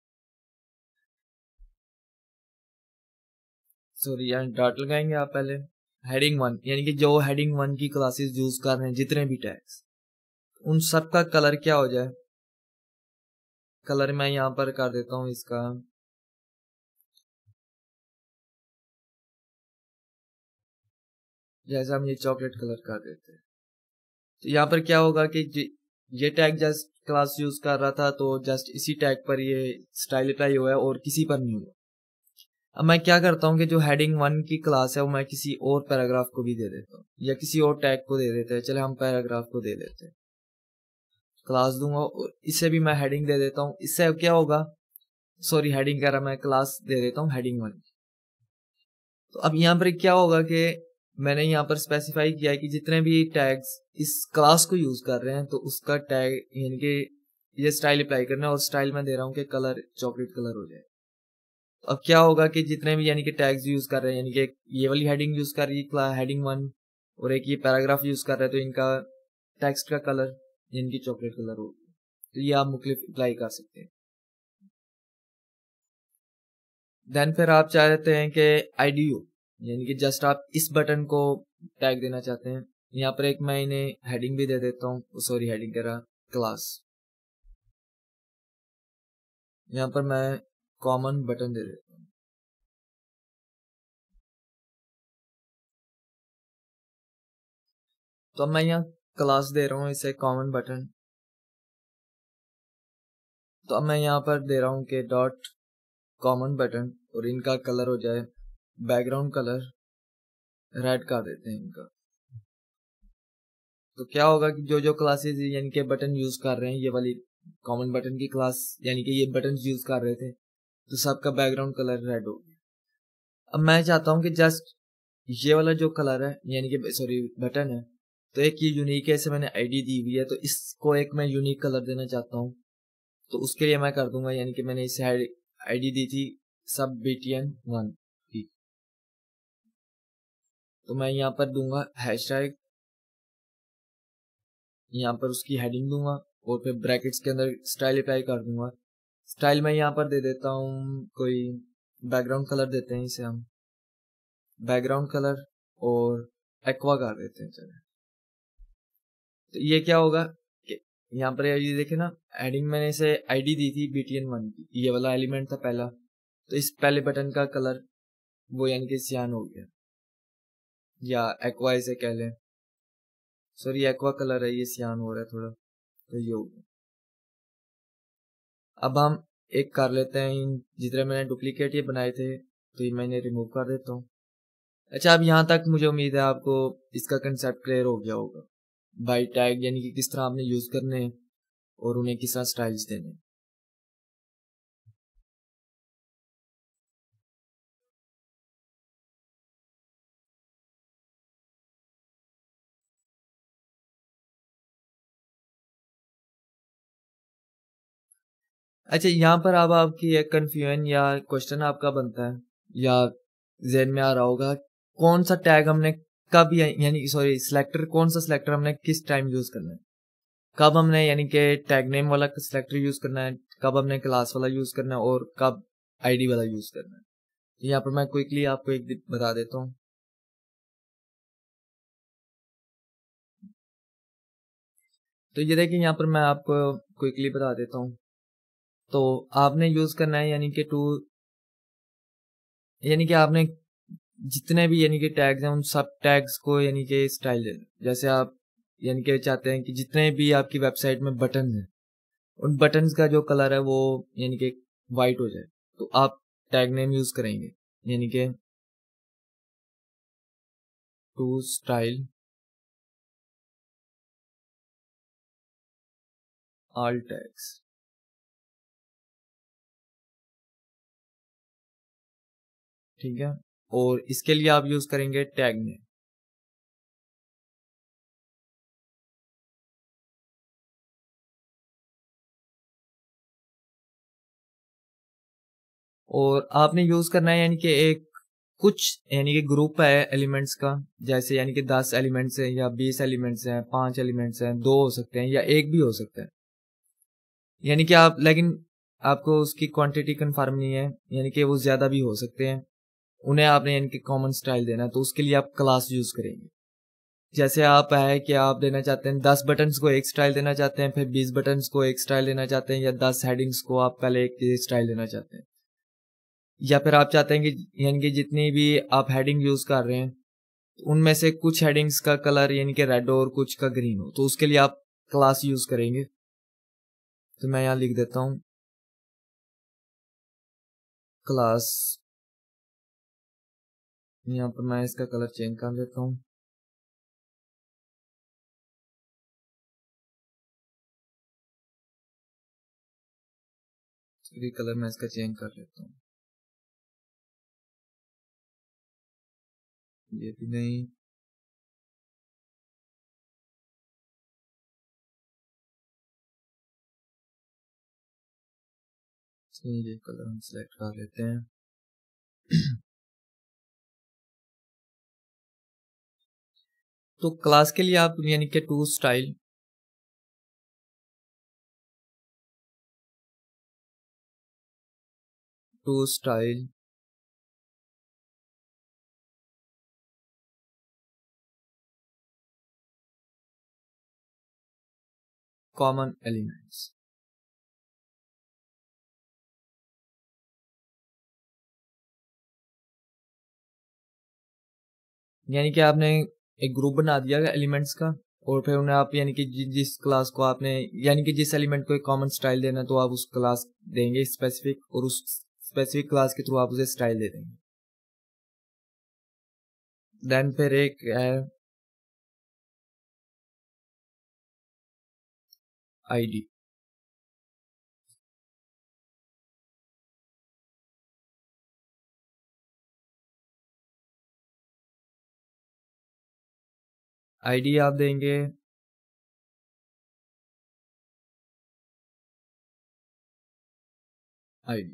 सॉरी यहाँ डॉट लगाएंगे आप पहले, हेडिंग वन यानी कि जो हेडिंग वन की क्लासेस यूज कर रहे हैं जितने भी टैग्स, उन सब का कलर क्या हो जाए। कलर मैं यहां पर कर देता हूं इसका जैसे हम ये चॉकलेट कलर कर देते हैं, तो यहाँ पर क्या होगा कि ये टैग जस्ट क्लास यूज कर रहा था तो जस्ट इसी टैग पर ये स्टाइल अप्लाई हुआ है और किसी पर नहीं हुआ। अब मैं क्या करता हूँ कि जो हेडिंग वन की क्लास है वो मैं किसी और पैराग्राफ को भी दे देता हूँ या किसी और टैग को दे देते हैं। चले हम पैराग्राफ को दे देते हैं, क्लास दूंगा और इसे भी मैं हेडिंग दे देता हूँ। इससे क्या होगा, सॉरी हेडिंग कह रहा, मैं क्लास दे देता हूँ हेडिंग वन। तो अब यहाँ पर क्या होगा कि मैंने यहाँ पर स्पेसिफाई किया है कि जितने भी टैग्स इस क्लास को यूज कर रहे हैं तो उसका टैग यानी कि ये स्टाइल अप्लाई करना है और स्टाइल मैं दे रहा हूँ कि कलर चॉकलेट कलर हो जाए। तो अब क्या होगा कि जितने भी यानी कि टैग्स यूज कर रहे हैं, यानी कि ये वाली हेडिंग यूज कर रही है हेडिंग वन और एक ये पैराग्राफ यूज कर रहे हैं, तो इनका टेक्स्ट का कलर यानी कि चॉकलेट कलर हो, तो ये आप मुख्तलिफ अप्लाई कर सकते हैं। देन फिर आप चाहते हैं कि आईडी हो, यानी कि जस्ट आप इस बटन को टैग देना चाहते हैं। यहाँ पर एक मैं इन्हें हेडिंग भी दे देता हूँ, सॉरी हेडिंग कह रहा क्लास। यहाँ पर मैं कॉमन बटन दे देता हूँ। तो अब मैं यहाँ क्लास दे रहा हूँ इसे कॉमन बटन, तो अब मैं यहाँ पर दे रहा हूँ कि डॉट कॉमन बटन और इनका कलर हो जाए बैकग्राउंड कलर रेड कर देते हैं इनका। तो क्या होगा कि जो जो क्लासेस यानी कि बटन यूज कर रहे हैं, ये वाली कॉमन बटन की क्लास यानी कि ये बटन यूज कर रहे थे, तो सबका बैकग्राउंड कलर रेड हो गया। अब मैं चाहता हूं कि जस्ट ये वाला जो कलर है यानी कि सॉरी बटन है, तो एक ये यूनिक है, इसे मैंने आईडी दी हुई है, तो इसको एक मैं यूनिक कलर देना चाहता हूँ। तो उसके लिए मैं कर दूंगा, यानी कि मैंने इसे आईडी दी थी सब बीटीएन वन की, तो मैं यहाँ पर दूंगा हैशटैग, यहाँ पर उसकी हेडिंग दूंगा और फिर ब्रैकेट्स के अंदर स्टाइल अप्लाई कर दूंगा। स्टाइल मैं यहाँ पर दे देता हूँ कोई बैकग्राउंड कलर देते हैं इसे हम, बैकग्राउंड कलर और एक्वा कर देते हैं। चले, तो ये क्या होगा कि यहाँ पर ये देखे ना, हेडिंग मैंने इसे आईडी दी थी बीटीएन वन की, ये वाला एलिमेंट था पहला, तो इस पहले बटन का कलर वो यानी कि सियान हो गया या एक्वा इसे कह लें, सॉरी एक्वा कलर है, ये सियान हो रहा है थोड़ा, तो ये हो गया। अब हम एक कर लेते हैं, इन जितने मैंने डुप्लीकेट ये बनाए थे तो ये मैंने रिमूव कर देता हूँ। अच्छा, अब यहाँ तक मुझे उम्मीद है आपको इसका कंसेप्ट क्लियर हो गया होगा, बाई टैग यानी कि किस तरह आपने यूज करने और उन्हें किस तरह स्टाइल्स देने। अच्छा, यहाँ पर अब आपकी एक कंफ्यूजन या क्वेश्चन आपका बनता है या ज़हन में आ रहा होगा, कौन सा टैग हमने कब, यानी सॉरी सिलेक्टर, कौन सा सिलेक्टर हमने किस टाइम यूज करना है, कब हमने यानी कि टैग नेम वाला सिलेक्टर यूज करना है, कब हमने क्लास वाला यूज करना है और कब आईडी वाला यूज करना है। तो यहाँ पर मैं क्विकली आपको एक बता देता हूँ। तो ये देखिए, यहाँ पर मैं आपको क्विकली बता देता हूँ। तो आपने यूज करना है यानी कि टू, यानी कि आपने जितने भी यानी कि टैग्स हैं उन सब टैग्स को यानी कि स्टाइल देना। जैसे आप यानी कि चाहते हैं कि जितने भी आपकी वेबसाइट में बटन हैं उन बटन्स का जो कलर है वो यानी कि वाइट हो जाए, तो आप टैग नेम यूज करेंगे यानी कि टू स्टाइल ऑल टैग्स। ठीक है, और इसके लिए आप यूज करेंगे टैग नेम। और आपने यूज करना है यानी कि एक कुछ यानी कि ग्रुप है एलिमेंट्स का, जैसे यानी कि दस एलिमेंट्स हैं या बीस एलिमेंट्स हैं, पांच एलिमेंट्स हैं, दो हो सकते हैं या एक भी हो सकता है। यानी कि आप, लेकिन आपको उसकी क्वांटिटी कंफर्म नहीं है, यानी कि वो ज्यादा भी हो सकते हैं, उन्हें आपने यानी कि कॉमन स्टाइल देना है, तो उसके लिए आप क्लास यूज करेंगे। जैसे आप है कि आप देना चाहते हैं दस बटन्स को एक स्टाइल देना चाहते हैं, फिर बीस बटन्स को एक स्टाइल देना चाहते हैं, या दस हेडिंग्स को आप पहले एक स्टाइल देना चाहते हैं, या फिर आप चाहते हैं कि यानी कि जितनी भी आप हेडिंग यूज कर रहे हैं उनमें से कुछ हेडिंग्स का कलर यानी कि रेड और कुछ का ग्रीन हो, तो उसके लिए आप क्लास यूज करेंगे। तो मैं यहाँ लिख देता हूँ क्लास, यहाँ पर मैं इसका कलर चेंज कर देता हूँ। कलर मैं इसका चेंज कर लेता हूँ, ये भी नहीं, ये कलर हम सिलेक्ट कर लेते हैं। तो क्लास के लिए आप यानी कि to style, to style common elements, यानी कि आपने एक ग्रुप बना दिया एलिमेंट्स का, और फिर उन्हें आप यानी कि जि, जिस क्लास को आपने यानी कि जिस एलिमेंट को एक कॉमन स्टाइल देना, तो आप उस क्लास देंगे स्पेसिफिक, और उस स्पेसिफिक क्लास के थ्रू आप उसे स्टाइल दे देंगे। देन फिर एक है आईडी। आईडी आप देंगे आईडी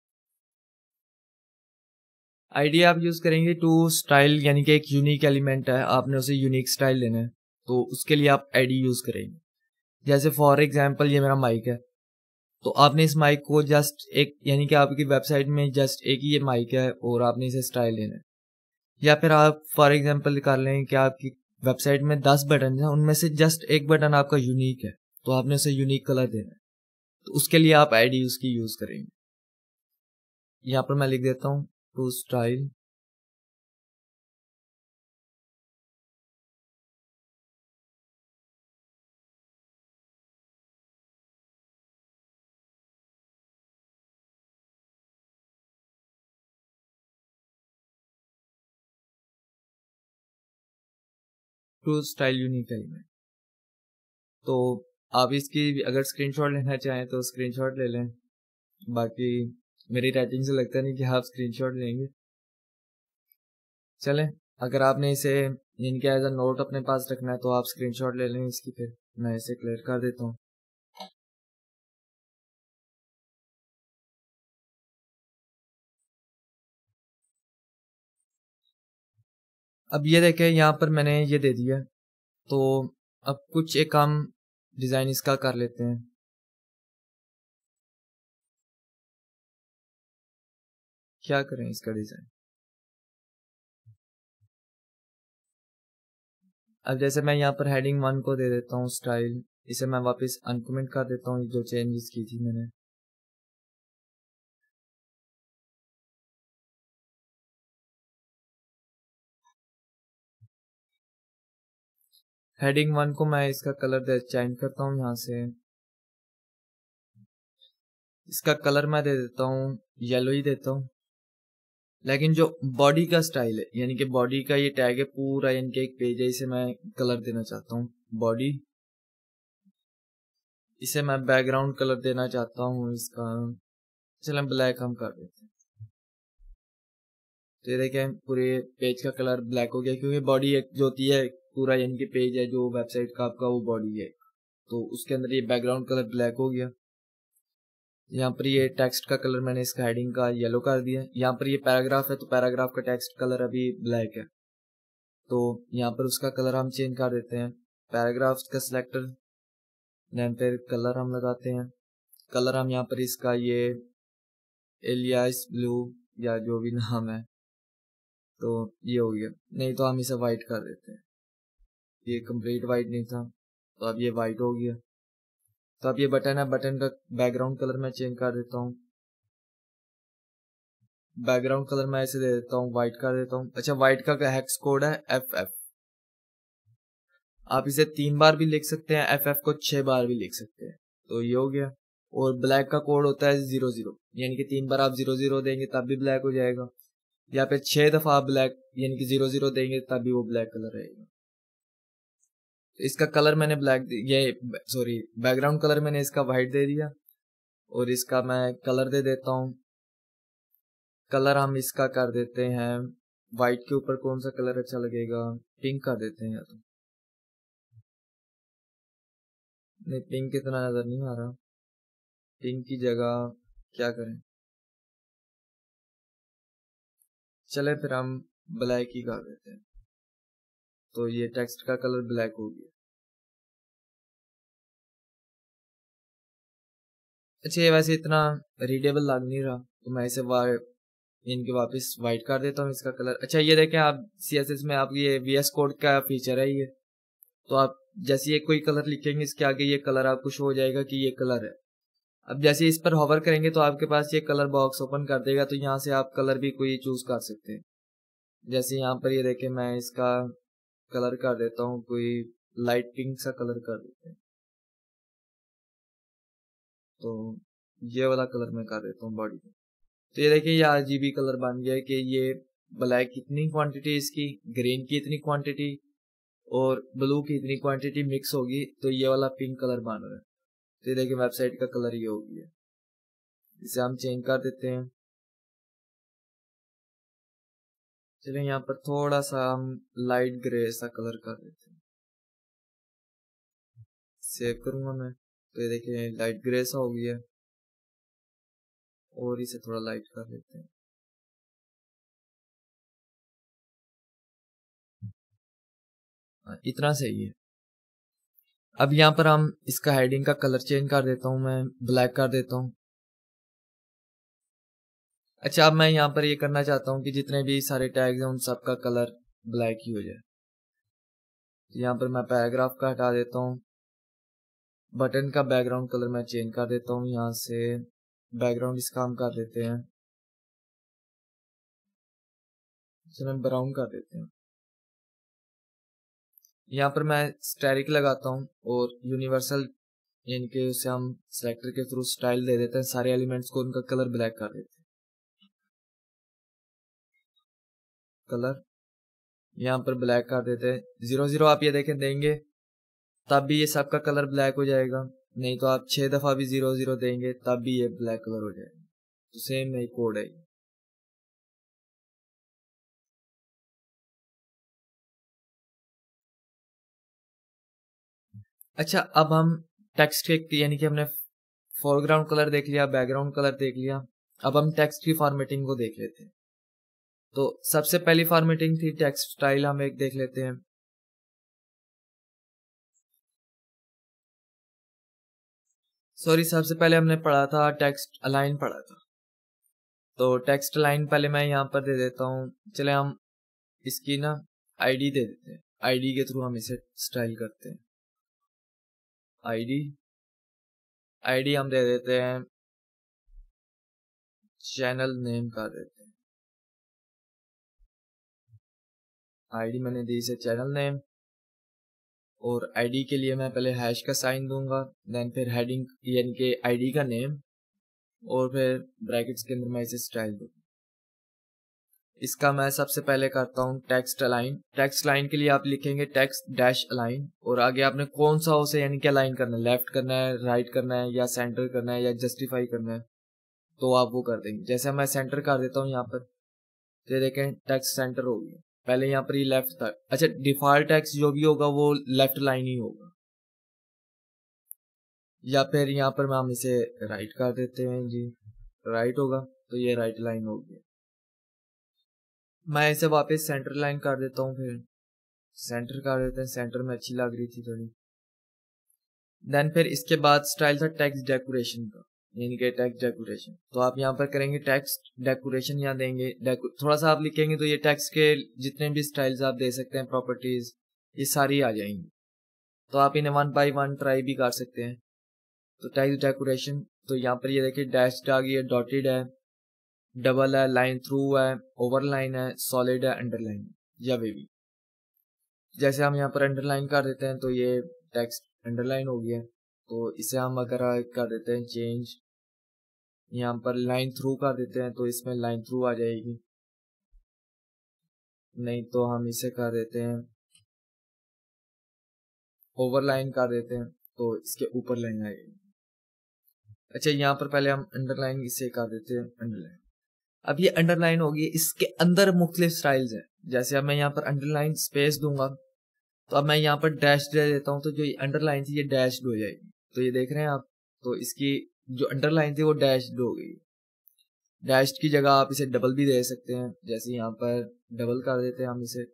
आईडी आप यूज करेंगे टू स्टाइल, यानी कि एक यूनिक एलिमेंट है, आपने उसे यूनिक स्टाइल लेना है, तो उसके लिए आप आईडी यूज करेंगे। जैसे फॉर एग्जांपल ये मेरा माइक है, तो आपने इस माइक को जस्ट एक, यानी कि आपकी वेबसाइट में जस्ट एक ही ये माइक है और आपने इसे स्टाइल लेना है। या फिर आप फॉर एग्जांपल कर लें कि आपकी वेबसाइट में दस बटन हैं, उनमें से जस्ट एक बटन आपका यूनिक है, तो आपने उसे यूनिक कलर देना है, तो उसके लिए आप आईडी उसकी यूज करेंगे। यहाँ पर मैं लिख देता हूँ to style to style unique element. तो आप इसकी अगर स्क्रीनशॉट लेना चाहें तो स्क्रीनशॉट ले लें, बाकी मेरी राइटिंग से लगता नहीं कि आप स्क्रीनशॉट लेंगे। चलें, अगर आपने इसे इनके एज अ नोट अपने पास रखना है तो आप स्क्रीनशॉट ले लें इसकी, फिर मैं इसे क्लियर कर देता हूँ। अब ये देखें यहाँ पर मैंने ये दे दिया, तो अब कुछ एक हम डिज़ाइन इसका कर लेते हैं। क्या करें इसका डिज़ाइन? अब जैसे मैं यहाँ पर हेडिंग वन को दे देता हूँ स्टाइल, इसे मैं वापस अनकमेंट कर देता हूँ जो चेंजेस की थी मैंने। हेडिंग वन को मैं इसका कलर चेंज करता हूँ, यहाँ से इसका कलर मैं दे देता हूँ येलो ही देता हूँ। लेकिन जो बॉडी का स्टाइल है, यानी कि बॉडी का ये टैग है पूरा, यानी कि एक पेज है, इसे मैं कलर देना चाहता हूँ बॉडी। इसे मैं बैकग्राउंड कलर देना चाहता हूँ इसका, चलो ब्लैक हम कर देते हैं। तो ये देखें पूरे पेज का कलर ब्लैक हो गया, क्योंकि बॉडी एक जो होती है पूरा, यानी कि पेज है जो वेबसाइट का आपका, वो बॉडी है, तो उसके अंदर ये बैकग्राउंड कलर ब्लैक हो गया। यहाँ पर ये टेक्स्ट का कलर मैंने इसका हेडिंग का येलो कर दिया। यहाँ पर ये पैराग्राफ है, तो पैराग्राफ का टेक्स्ट कलर अभी ब्लैक है, तो यहाँ पर उसका कलर हम चेंज कर देते हैं। पैराग्राफ्स का सिलेक्टर, देन फिर कलर हम लगाते हैं। कलर हम यहाँ पर इसका ये एलियास ब्लू या जो भी नाम है, तो ये हो गया। नहीं तो हम इसे वाइट कर देते हैं, ये कंप्लीट वाइट नहीं था, तो अब ये वाइट हो गया। तो अब ये बटन है, बटन का बैकग्राउंड कलर मैं चेंज कर देता हूँ। बैकग्राउंड कलर मैं ऐसे दे देता हूँ, वाइट कर देता हूँ। अच्छा, वाइट का हेक्स कोड है एफ एफ, आप इसे तीन बार भी लिख सकते हैं, एफ एफ को छह बार भी लिख सकते हैं, तो ये हो गया। और ब्लैक का कोड होता है जीरो जीरो, यानी कि तीन बार आप जीरो जीरो देंगे तब भी ब्लैक हो जाएगा, या फिर छह दफा आप ब्लैक यानी कि जीरो जीरो देंगे तब भी वो ब्लैक कलर रहेगा। इसका कलर मैंने ब्लैक, ये सॉरी बैकग्राउंड कलर मैंने इसका वाइट दे दिया, और इसका मैं कलर दे देता हूँ। कलर हम इसका कर देते हैं, वाइट के ऊपर कौन सा कलर अच्छा लगेगा, पिंक कर देते हैं। या तो नहीं, पिंक इतना नजर नहीं आ रहा, पिंक की जगह क्या करें, चले फिर हम ब्लैक ही कर देते हैं, तो ये टेक्स्ट का कलर ब्लैक हो गया। अच्छा, ये वैसे इतना रीडेबल लग नहीं रहा, तो मैं इसे इनके वापस वाइट कर देता हूँ इसका कलर। अच्छा, ये देखें आप सी एस एस में आप ये वी एस कोड का फीचर है ये, तो आप जैसे ये कोई कलर लिखेंगे इसके आगे ये कलर आपको शो हो जाएगा कि ये कलर है। अब जैसे इस पर होवर करेंगे तो आपके पास ये कलर बॉक्स ओपन कर देगा, तो यहाँ से आप कलर भी कोई चूज कर सकते हैं। जैसे यहाँ पर ये देखें, मैं इसका कलर कर देता हूँ कोई लाइट पिंक सा कलर कर देते हैं, तो ये वाला कलर मैं कर देता हूँ बॉडी में। तो ये देखिए ये आरजीबी कलर बन गया है कि ये ब्लैक कितनी क्वांटिटी, इसकी ग्रीन की इतनी क्वांटिटी और ब्लू की इतनी क्वांटिटी मिक्स होगी, तो ये वाला पिंक कलर बन रहा है। तो ये देखिए वेबसाइट का कलर ये हो गया, इसे हम चेंज कर देते हैं। चलिए यहाँ पर थोड़ा सा हम लाइट ग्रे सा कलर कर देते हैं, सेव करूंगा मैं, तो ये देखिए लाइट ग्रे सा हो गया, और इसे थोड़ा लाइट कर देते हैं। इतना सही है। अब यहाँ पर हम इसका हेडिंग का कलर चेंज कर देता हूँ, मैं ब्लैक कर देता हूँ। अच्छा, अब मैं यहाँ पर ये करना चाहता हूँ कि जितने भी सारे टैग्स हैं उन सबका कलर ब्लैक ही हो जाए, तो यहाँ पर मैं पैराग्राफ का हटा देता हूँ। बटन का बैकग्राउंड कलर मैं चेंज कर देता हूँ, यहाँ से बैकग्राउंड इसका हम कर देते हैं, चलो ब्राउन कर देते हैं। यहाँ पर मैं स्टैटिक लगाता हूँ और यूनिवर्सल, यानी कि उसे हम सेलेक्टर के थ्रू स्टाइल दे देते हैं, सारे एलिमेंट्स को उनका कलर ब्लैक कर देते हैं। कलर यहाँ पर ब्लैक कर देते हैं, जीरो जीरो आप ये देखें देंगे तब भी ये सबका कलर ब्लैक हो जाएगा, नहीं तो आप छह दफा भी जीरो जीरो देंगे तब भी ये ब्लैक कलर हो जाएगा। तो सेम नहीं कोड है। अच्छा, अब हम टेक्स्ट के, यानी कि हमने फोरग्राउंड कलर देख लिया, बैकग्राउंड कलर देख लिया, अब हम टेक्स्ट की फॉर्मेटिंग को देख लेते हैं। तो सबसे पहली फॉर्मेटिंग थी टेक्स्ट स्टाइल, हम एक देख लेते हैं। सॉरी, सबसे पहले हमने पढ़ा था टेक्स्ट अलाइन पढ़ा था। तो टेक्स्ट अलाइन पहले मैं यहाँ पर दे देता हूँ। चले हम इसकी ना आईडी दे देते हैं, आईडी के थ्रू हम इसे स्टाइल करते हैं। आईडी आईडी हम दे देते हैं, चैनल नेम का देते हैं। आईडी मैंने दी इसे चैनल नेम, और आईडी के लिए मैं पहले हैश का साइन दूंगा, देन फिर हेडिंग यानी कि आईडी का नेम, और फिर ब्रैकेट्स के अंदर मैं इसे स्टाइल दूंगा। इसका मैं सबसे पहले करता हूँ टेक्स्ट अलाइन। टेक्स्ट अलाइन के लिए आप लिखेंगे टेक्स्ट डैश अलाइन, और आगे आपने कौन सा उसे यानी कि अलाइन करना है, लेफ्ट करना है, राइट करना है, या सेंटर करना है, या जस्टिफाई करना है, तो आप वो कर देंगे। जैसे मैं सेंटर कर देता हूँ यहाँ पर, तो देखें टेक्स्ट सेंटर हो गया। पहले यहाँ पर ये लेफ्ट था। अच्छा, डिफॉल्ट टेक्स्ट जो भी होगा वो लेफ्ट लाइन ही होगा, या फिर यहाँ पर हम इसे राइट कर देते हैं जी, राइट होगा तो ये राइट लाइन हो गया। मैं इसे वापस सेंटर लाइन कर देता हूँ, फिर सेंटर कर देते हैं, सेंटर में अच्छी लग रही थी थोड़ी। देन फिर इसके बाद स्टाइल था टेक्स्ट डेकोरेशन का, यानी कि टेक्स्ट डेकोरेशन। तो आप यहाँ पर करेंगे टेक्स्ट डेकोरेशन, यहाँ देंगे थोड़ा सा आप लिखेंगे तो ये टेक्स्ट के जितने भी स्टाइल्स आप दे सकते हैं, प्रॉपर्टीज, ये सारी आ जाएंगी। तो आप इन्हें वन बाई वन ट्राई भी कर सकते हैं। तो टेक्स्ट डेकोरेशन, तो यहाँ पर ये देखिए डैश्ड आ गई है, डॉटेड है, डबल है, लाइन थ्रू है, ओवरलाइन है, सॉलिड है, अंडरलाइन या वेवी। जैसे हम यहाँ पर अंडरलाइन कर देते हैं तो ये टेक्स्ट अंडरलाइन हो गया। तो इसे हम अगर कर देते हैं चेंज, यहाँ पर लाइन थ्रू कर देते हैं तो इसमें लाइन थ्रू आ जाएगी, नहीं तो हम इसे कर देते हैं ओवरलाइन कर देते हैं तो इसके ऊपर लाइन आएगी। अच्छा, यहाँ पर पहले हम अंडरलाइन इसे कर देते हैं अंडरलाइन। अब ये अंडरलाइन होगी, इसके अंदर मुख्तलिफ स्टाइल्स हैं। जैसे अब मैं यहाँ पर अंडरलाइन स्पेस दूंगा, तो अब मैं यहाँ पर डैश दे देता हूँ, तो जो अंडरलाइन थी ये डैश्ड हो जाएगी। तो ये देख रहे हैं आप, तो इसकी जो अंडरलाइन थी वो डैश्ड हो गई। डैश्ड की जगह आप इसे डबल भी दे सकते हैं, जैसे यहाँ पर डबल कर देते हैं हम इसे,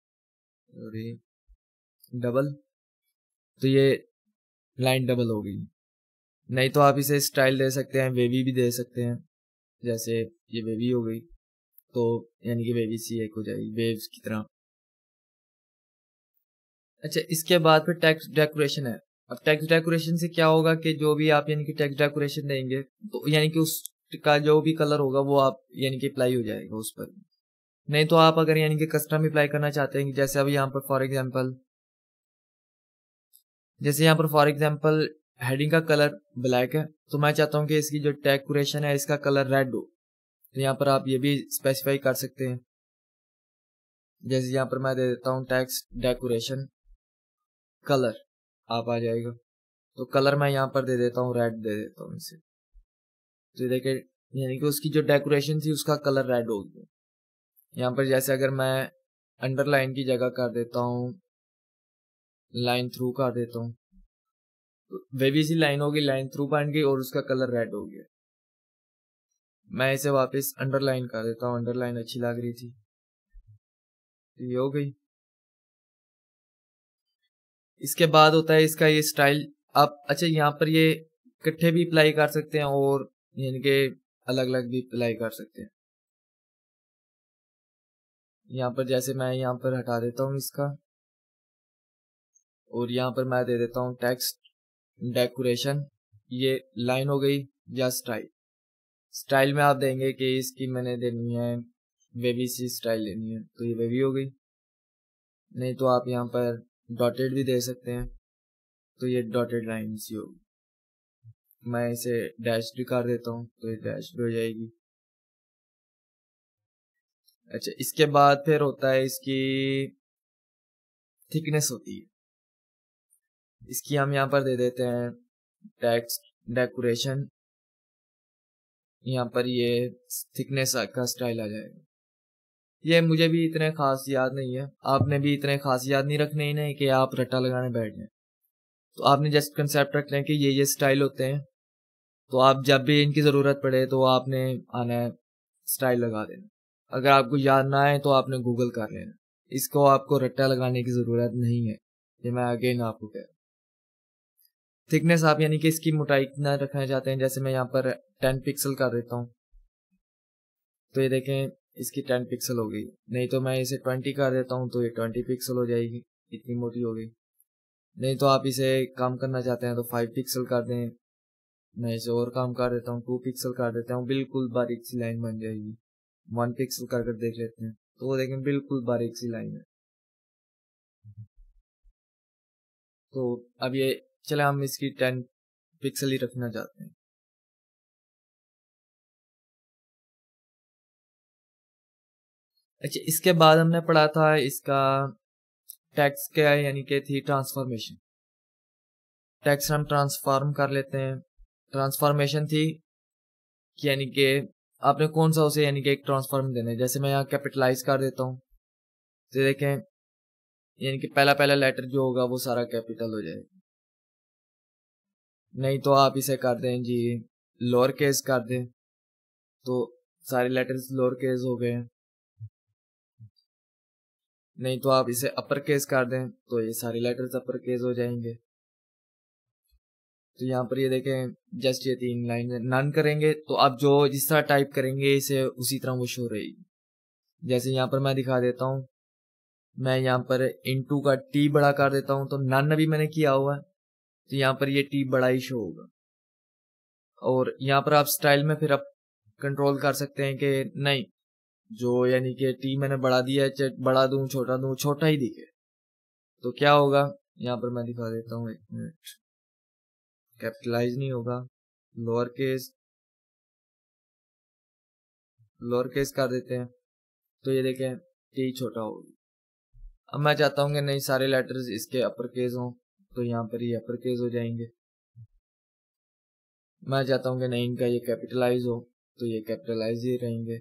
डबल, तो ये लाइन डबल हो गई। नहीं तो आप इसे स्टाइल दे सकते हैं, वेवी भी दे सकते हैं, जैसे ये वेवी हो गई, तो यानी कि वेवी सी एक हो जाएगी, वेव्स की तरह। अच्छा, इसके बाद फिर टेक्स्ट डेकोरेशन है। अब टेक्स्ट डेकोरेशन से क्या होगा कि जो भी आप यानी कि टेक्स्ट डेकोरेशन देंगे तो यानी कि उसका जो भी कलर होगा वो आप यानी कि अप्लाई हो जाएगा उस पर। नहीं तो आप अगर यानी कि कस्टम अप्लाई करना चाहते हैं, जैसे अब यहाँ पर फॉर एग्जांपल जैसे यहाँ पर फॉर एग्जांपल हेडिंग का कलर ब्लैक है, तो मैं चाहता हूँ कि इसकी जो डेकोरेशन है इसका कलर रेड हो, तो यहाँ पर आप ये भी स्पेसिफाई कर सकते हैं। जैसे यहाँ पर मैं दे देता हूँ टेक्स्ट डेकोरेशन कलर, आप आ जाएगा, तो कलर मैं यहाँ पर दे देता हूँ रेड दे देता हूँ इसे। तो देखिए यानी कि उसकी जो डेकोरेशन थी उसका कलर रेड हो गया। यहाँ पर जैसे अगर मैं अंडरलाइन की जगह कर देता हूँ लाइन थ्रू कर देता हूँ, तो वेवी सी लाइन होगी, लाइन थ्रू बन गई और उसका कलर रेड हो गया। मैं इसे वापस अंडरलाइन कर देता हूँ, अंडरलाइन अच्छी लग रही थी, ये हो गई। इसके बाद होता है इसका ये स्टाइल। आप अच्छा यहाँ पर ये इकट्ठे भी अप्लाई कर सकते हैं और यानी कि अलग अलग भी अप्लाई कर सकते हैं। यहाँ पर जैसे मैं यहाँ पर हटा देता हूँ इसका, और यहाँ पर मैं दे देता हूँ टेक्स्ट डेकोरेशन, ये लाइन हो गई या स्टाइल। स्टाइल में आप देंगे कि इसकी मैंने देनी है वेवी सी स्टाइल लेनी है, तो ये वेवी हो गई। नहीं तो आप यहाँ पर डॉटेड भी दे सकते हैं, तो ये डॉटेड लाइन सी होगी। मैं इसे डैश भी कर देता हूँ तो ये डैश भी हो जाएगी। अच्छा, इसके बाद फिर होता है इसकी थिकनेस होती है, इसकी हम यहाँ पर दे देते हैं टेक्स्ट डेकोरेशन, यहाँ पर ये थिकनेस का स्टाइल आ जाएगा। ये मुझे भी इतने खास याद नहीं है, आपने भी इतने खास याद नहीं रखने ही नहीं कि आप रट्टा लगाने बैठ जाए। तो आपने जस्ट कंसेप्ट रखना है कि ये ये स्टाइल होते हैं, तो आप जब भी इनकी ज़रूरत पड़े तो आपने आना है स्टाइल लगा देना। अगर आपको याद ना आए तो आपने गूगल कर लेना, इसको आपको रट्टा लगाने की जरूरत नहीं है, ये मैं अगेन आपको कह रहा हूँ। थिकनेस आप यानी कि इसकी मोटाई कितना रखना चाहते हैं, जैसे मैं यहाँ पर टेन पिक्सल कर देता हूँ, तो ये देखें इसकी टेन पिक्सल हो गई। नहीं तो मैं इसे ट्वेंटी कर देता हूँ तो ये ट्वेंटी पिक्सल हो जाएगी, इतनी मोटी हो गई। नहीं तो आप इसे कम करना चाहते हैं तो फाइव पिक्सल कर दें, मैं इसे और कम कर देता हूँ, टू पिक्सल कर देता हूँ, बिल्कुल बारीक सी लाइन बन जाएगी। वन पिक्सल कर कर देख लेते हैं, तो वो देखें बिल्कुल बारीक सी लाइन है। तो अब ये चले हम इसकी टेन पिक्सल ही रखना चाहते हैं। अच्छा, इसके बाद हमने पढ़ा था इसका टेक्स्ट क्या है, यानी कि थी ट्रांसफॉर्मेशन। टेक्स्ट हम ट्रांसफॉर्म कर लेते हैं। ट्रांसफॉर्मेशन थी कि यानी कि आपने कौन सा उसे यानी कि एक ट्रांसफॉर्म देना है। जैसे मैं यहाँ कैपिटलाइज कर देता हूँ तो देखें यानी कि पहला पहला लेटर जो होगा वो सारा कैपिटल हो जाएगा। नहीं तो आप इसे कर दें जी लोअर केस कर दें, तो सारे लेटर्स लोअर केस हो गए। नहीं तो आप इसे अपर केस कर दें तो ये सारे लेटर्स अपर केस हो जाएंगे। तो यहाँ पर ये देखें जस्ट ये तीन लाइन नन करेंगे तो आप जो जिस तरह टाइप करेंगे इसे उसी तरह वो शो रहेगी। जैसे यहाँ पर मैं दिखा देता हूँ, मैं यहाँ पर इनटू का टी बड़ा कर देता हूँ तो नन अभी मैंने किया हुआ है, तो यहाँ पर ये टी बड़ा ही शो होगा। और यहाँ पर आप स्टाइल में फिर आप कंट्रोल कर सकते हैं कि नहीं जो यानी कि टी मैंने बढ़ा दिया है, चाहे बड़ा दूं छोटा दूं छोटा ही दिखे। तो क्या होगा, यहाँ पर मैं दिखा देता हूँ, एक मिनट, कैपिटलाइज नहीं होगा, लोअर केस लोअर केस कर देते हैं तो ये देखें टी छोटा होगा। अब मैं चाहता हूँ कि नहीं सारे लेटर्स इसके अपर केस हों, तो यहाँ पर ये अपर केस हो जाएंगे। मैं चाहता हूँ कि नहीं इनका ये कैपिटलाइज हो, तो ये कैपिटलाइज ही रहेंगे।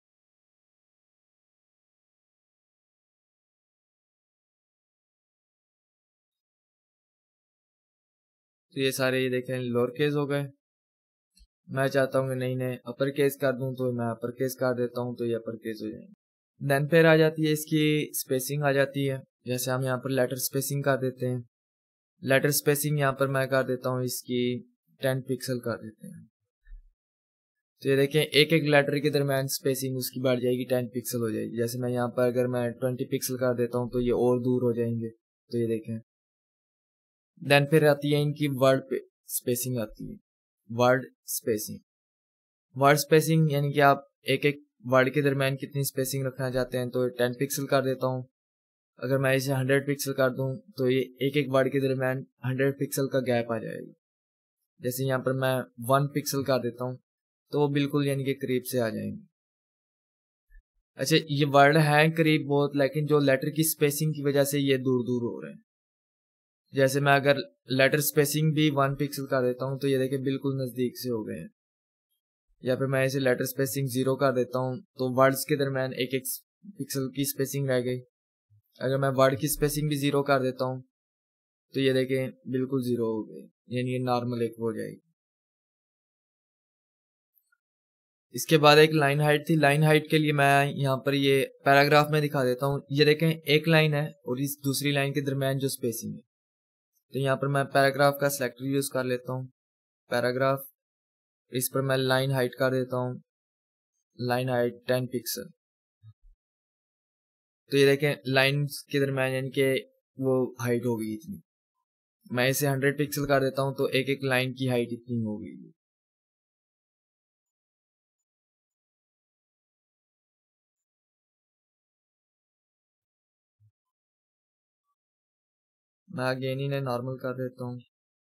तो ये सारे ये देखें लोअर केस हो गए। मैं चाहता हूँ कि नहीं नहीं अपर केस कर दूं, तो मैं अपर केस कर देता हूँ, तो ये अपर केस हो जाएंगे। देन फिर आ जाती है इसकी स्पेसिंग आ जाती है। जैसे हम यहाँ पर लेटर स्पेसिंग कर देते हैं, लेटर स्पेसिंग यहाँ पर मैं कर देता हूँ इसकी टेन पिक्सल कर देते हैं। तो ये देखें एक एक लेटर के दरमियान स्पेसिंग उसकी बढ़ जाएगी, टेन पिक्सल हो जाएगी। जैसे मैं यहाँ पर अगर मैं ट्वेंटी पिक्सल कर देता हूँ तो ये और दूर हो जाएंगे, तो ये देखें। देन फिर आती है इनकी वर्ड पे स्पेसिंग आती है, वर्ड स्पेसिंग। वर्ड स्पेसिंग यानी कि आप एक एक वर्ड के दरमियान कितनी स्पेसिंग रखना चाहते हैं, तो टेन पिक्सल कर देता हूँ। अगर मैं इसे हंड्रेड पिक्सल कर दूं तो ये एक एक वर्ड के दरमियान हंड्रेड पिक्सल का गैप आ जाएगा। जैसे यहाँ पर मैं वन पिक्सल कर देता हूँ तो वो बिल्कुल यानी कि करीब से आ जाएंगे। अच्छा, ये वर्ड है करीब बहुत, लेकिन जो लेटर की स्पेसिंग की वजह से ये दूर दूर हो रहे हैं। जैसे मैं अगर लेटर स्पेसिंग भी वन पिक्सल कर देता हूँ तो ये देखिए बिल्कुल नजदीक से हो गए हैं। या फिर मैं इसे लेटर स्पेसिंग जीरो कर देता हूँ तो वर्ड्स के दरमियान एक एक पिक्सल की स्पेसिंग रह गई। अगर मैं वर्ड की स्पेसिंग भी जीरो कर देता हूँ तो ये देखें बिल्कुल जीरो हो गई, यानी ये नॉर्मल एक हो जाएगी। इसके बाद एक लाइन हाइट थी। लाइन हाइट के लिए मैं यहाँ पर ये पैराग्राफ में दिखा देता हूँ। ये देखें एक लाइन है और इस दूसरी लाइन के दरमियान जो स्पेसिंग है, तो यहाँ पर मैं पैराग्राफ का सेलेक्टर यूज कर लेता हूँ। पैराग्राफ, इस पर मैं लाइन हाइट कर देता हूँ, लाइन हाइट टेन पिक्सल। तो ये देखें लाइन के दरमियान यानी कि वो हाइट हो गई इतनी। मैं इसे हंड्रेड पिक्सल कर देता हूँ तो एक एक लाइन की हाइट इतनी हो गई। मैं अगेन इन्हें नॉर्मल कर देता हूँ,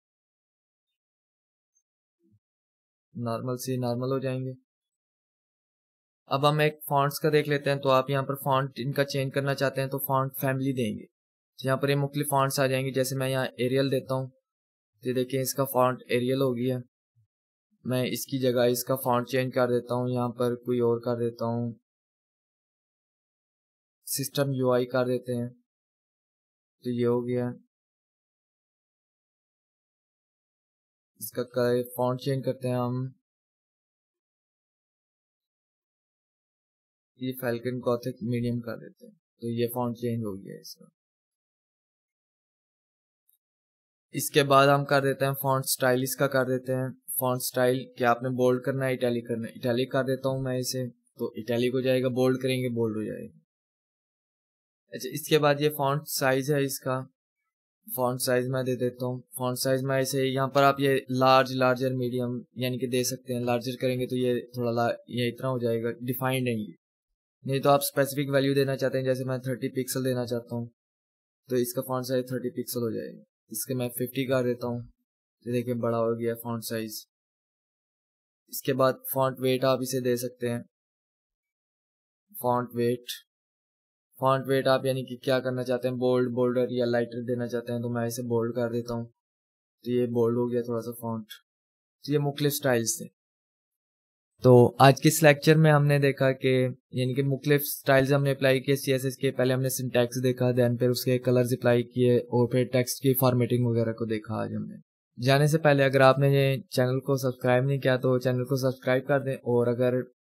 नॉर्मल से नॉर्मल हो जाएंगे। अब हम एक फॉन्ट्स का देख लेते हैं। तो आप यहाँ पर फॉन्ट इनका चेंज करना चाहते हैं तो फॉन्ट फैमिली देंगे, तो यहाँ पर ये मुख्तलिफ फॉन्ट्स आ जाएंगे। जैसे मैं यहाँ एरियल देता हूँ तो देखिए इसका फॉन्ट एरियल हो गया। मैं इसकी जगह इसका फॉन्ट चेंज कर देता हूँ, यहाँ पर कोई और कर देता हूँ, सिस्टम यूआई कर देते हैं, तो ये हो गया। इसका फॉन्ट चेंज करते हैं हम, ये फैल्कन गॉथिक मीडियम कर देते हैं, तो ये फॉन्ट चेंज हो गया इसका। इसके बाद हम कर देते हैं फॉन्ट स्टाइल, इसका कर देते हैं फॉन्ट स्टाइल। क्या आपने बोल्ड करना है, इटैलिक करना है? इटैलिक कर देता हूं मैं इसे, तो इटैलिक हो जाएगा, बोल्ड करेंगे बोल्ड हो जाएगा। अच्छा, इसके बाद ये फॉन्ट साइज है इसका, फॉन्ट साइज मैं दे देता हूँ। फॉन्ट साइज में ऐसे यहाँ पर आप ये लार्ज, लार्जर, मीडियम यानी कि दे सकते हैं। लार्जर करेंगे तो ये थोड़ा ला ये इतना हो जाएगा, डिफाइंड है ये। नहीं तो आप स्पेसिफिक वैल्यू देना चाहते हैं, जैसे मैं थर्टी पिक्सल देना चाहता हूँ, तो इसका फॉन्ट साइज थर्टी पिक्सल हो जाएगा। इसके मैं फिफ्टी कर देता हूँ, तो देखिए बड़ा हो गया फॉन्ट साइज। इसके बाद फॉन्ट वेट आप इसे दे सकते हैं, फॉन्ट वेट। फॉन्ट वेट आप यानी कि क्या करना चाहते हैं, बोल्ड, बोल्डर या लाइटर देना चाहते हैं, तो मैं इसे बोल्ड कर देता हूँ, तो ये बोल्ड हो गया थोड़ा सा फॉन्ट। तो ये मुख्तलिफ स्टाइल्स थे। तो आज के इस लेक्चर में हमने देखा कि यानी कि मुख्तलिफ स्टाइल्स हमने अप्लाई किए सीएसएस के। पहले हमने सिंटैक्स देखा, देन फिर उसके कलर्स अप्लाई किए, और फिर टेक्स्ट की फॉर्मेटिंग वगैरह को देखा आज हमने। जाने से पहले अगर आपने ये चैनल को सब्सक्राइब नहीं किया तो चैनल को सब्सक्राइब कर दें, और अगर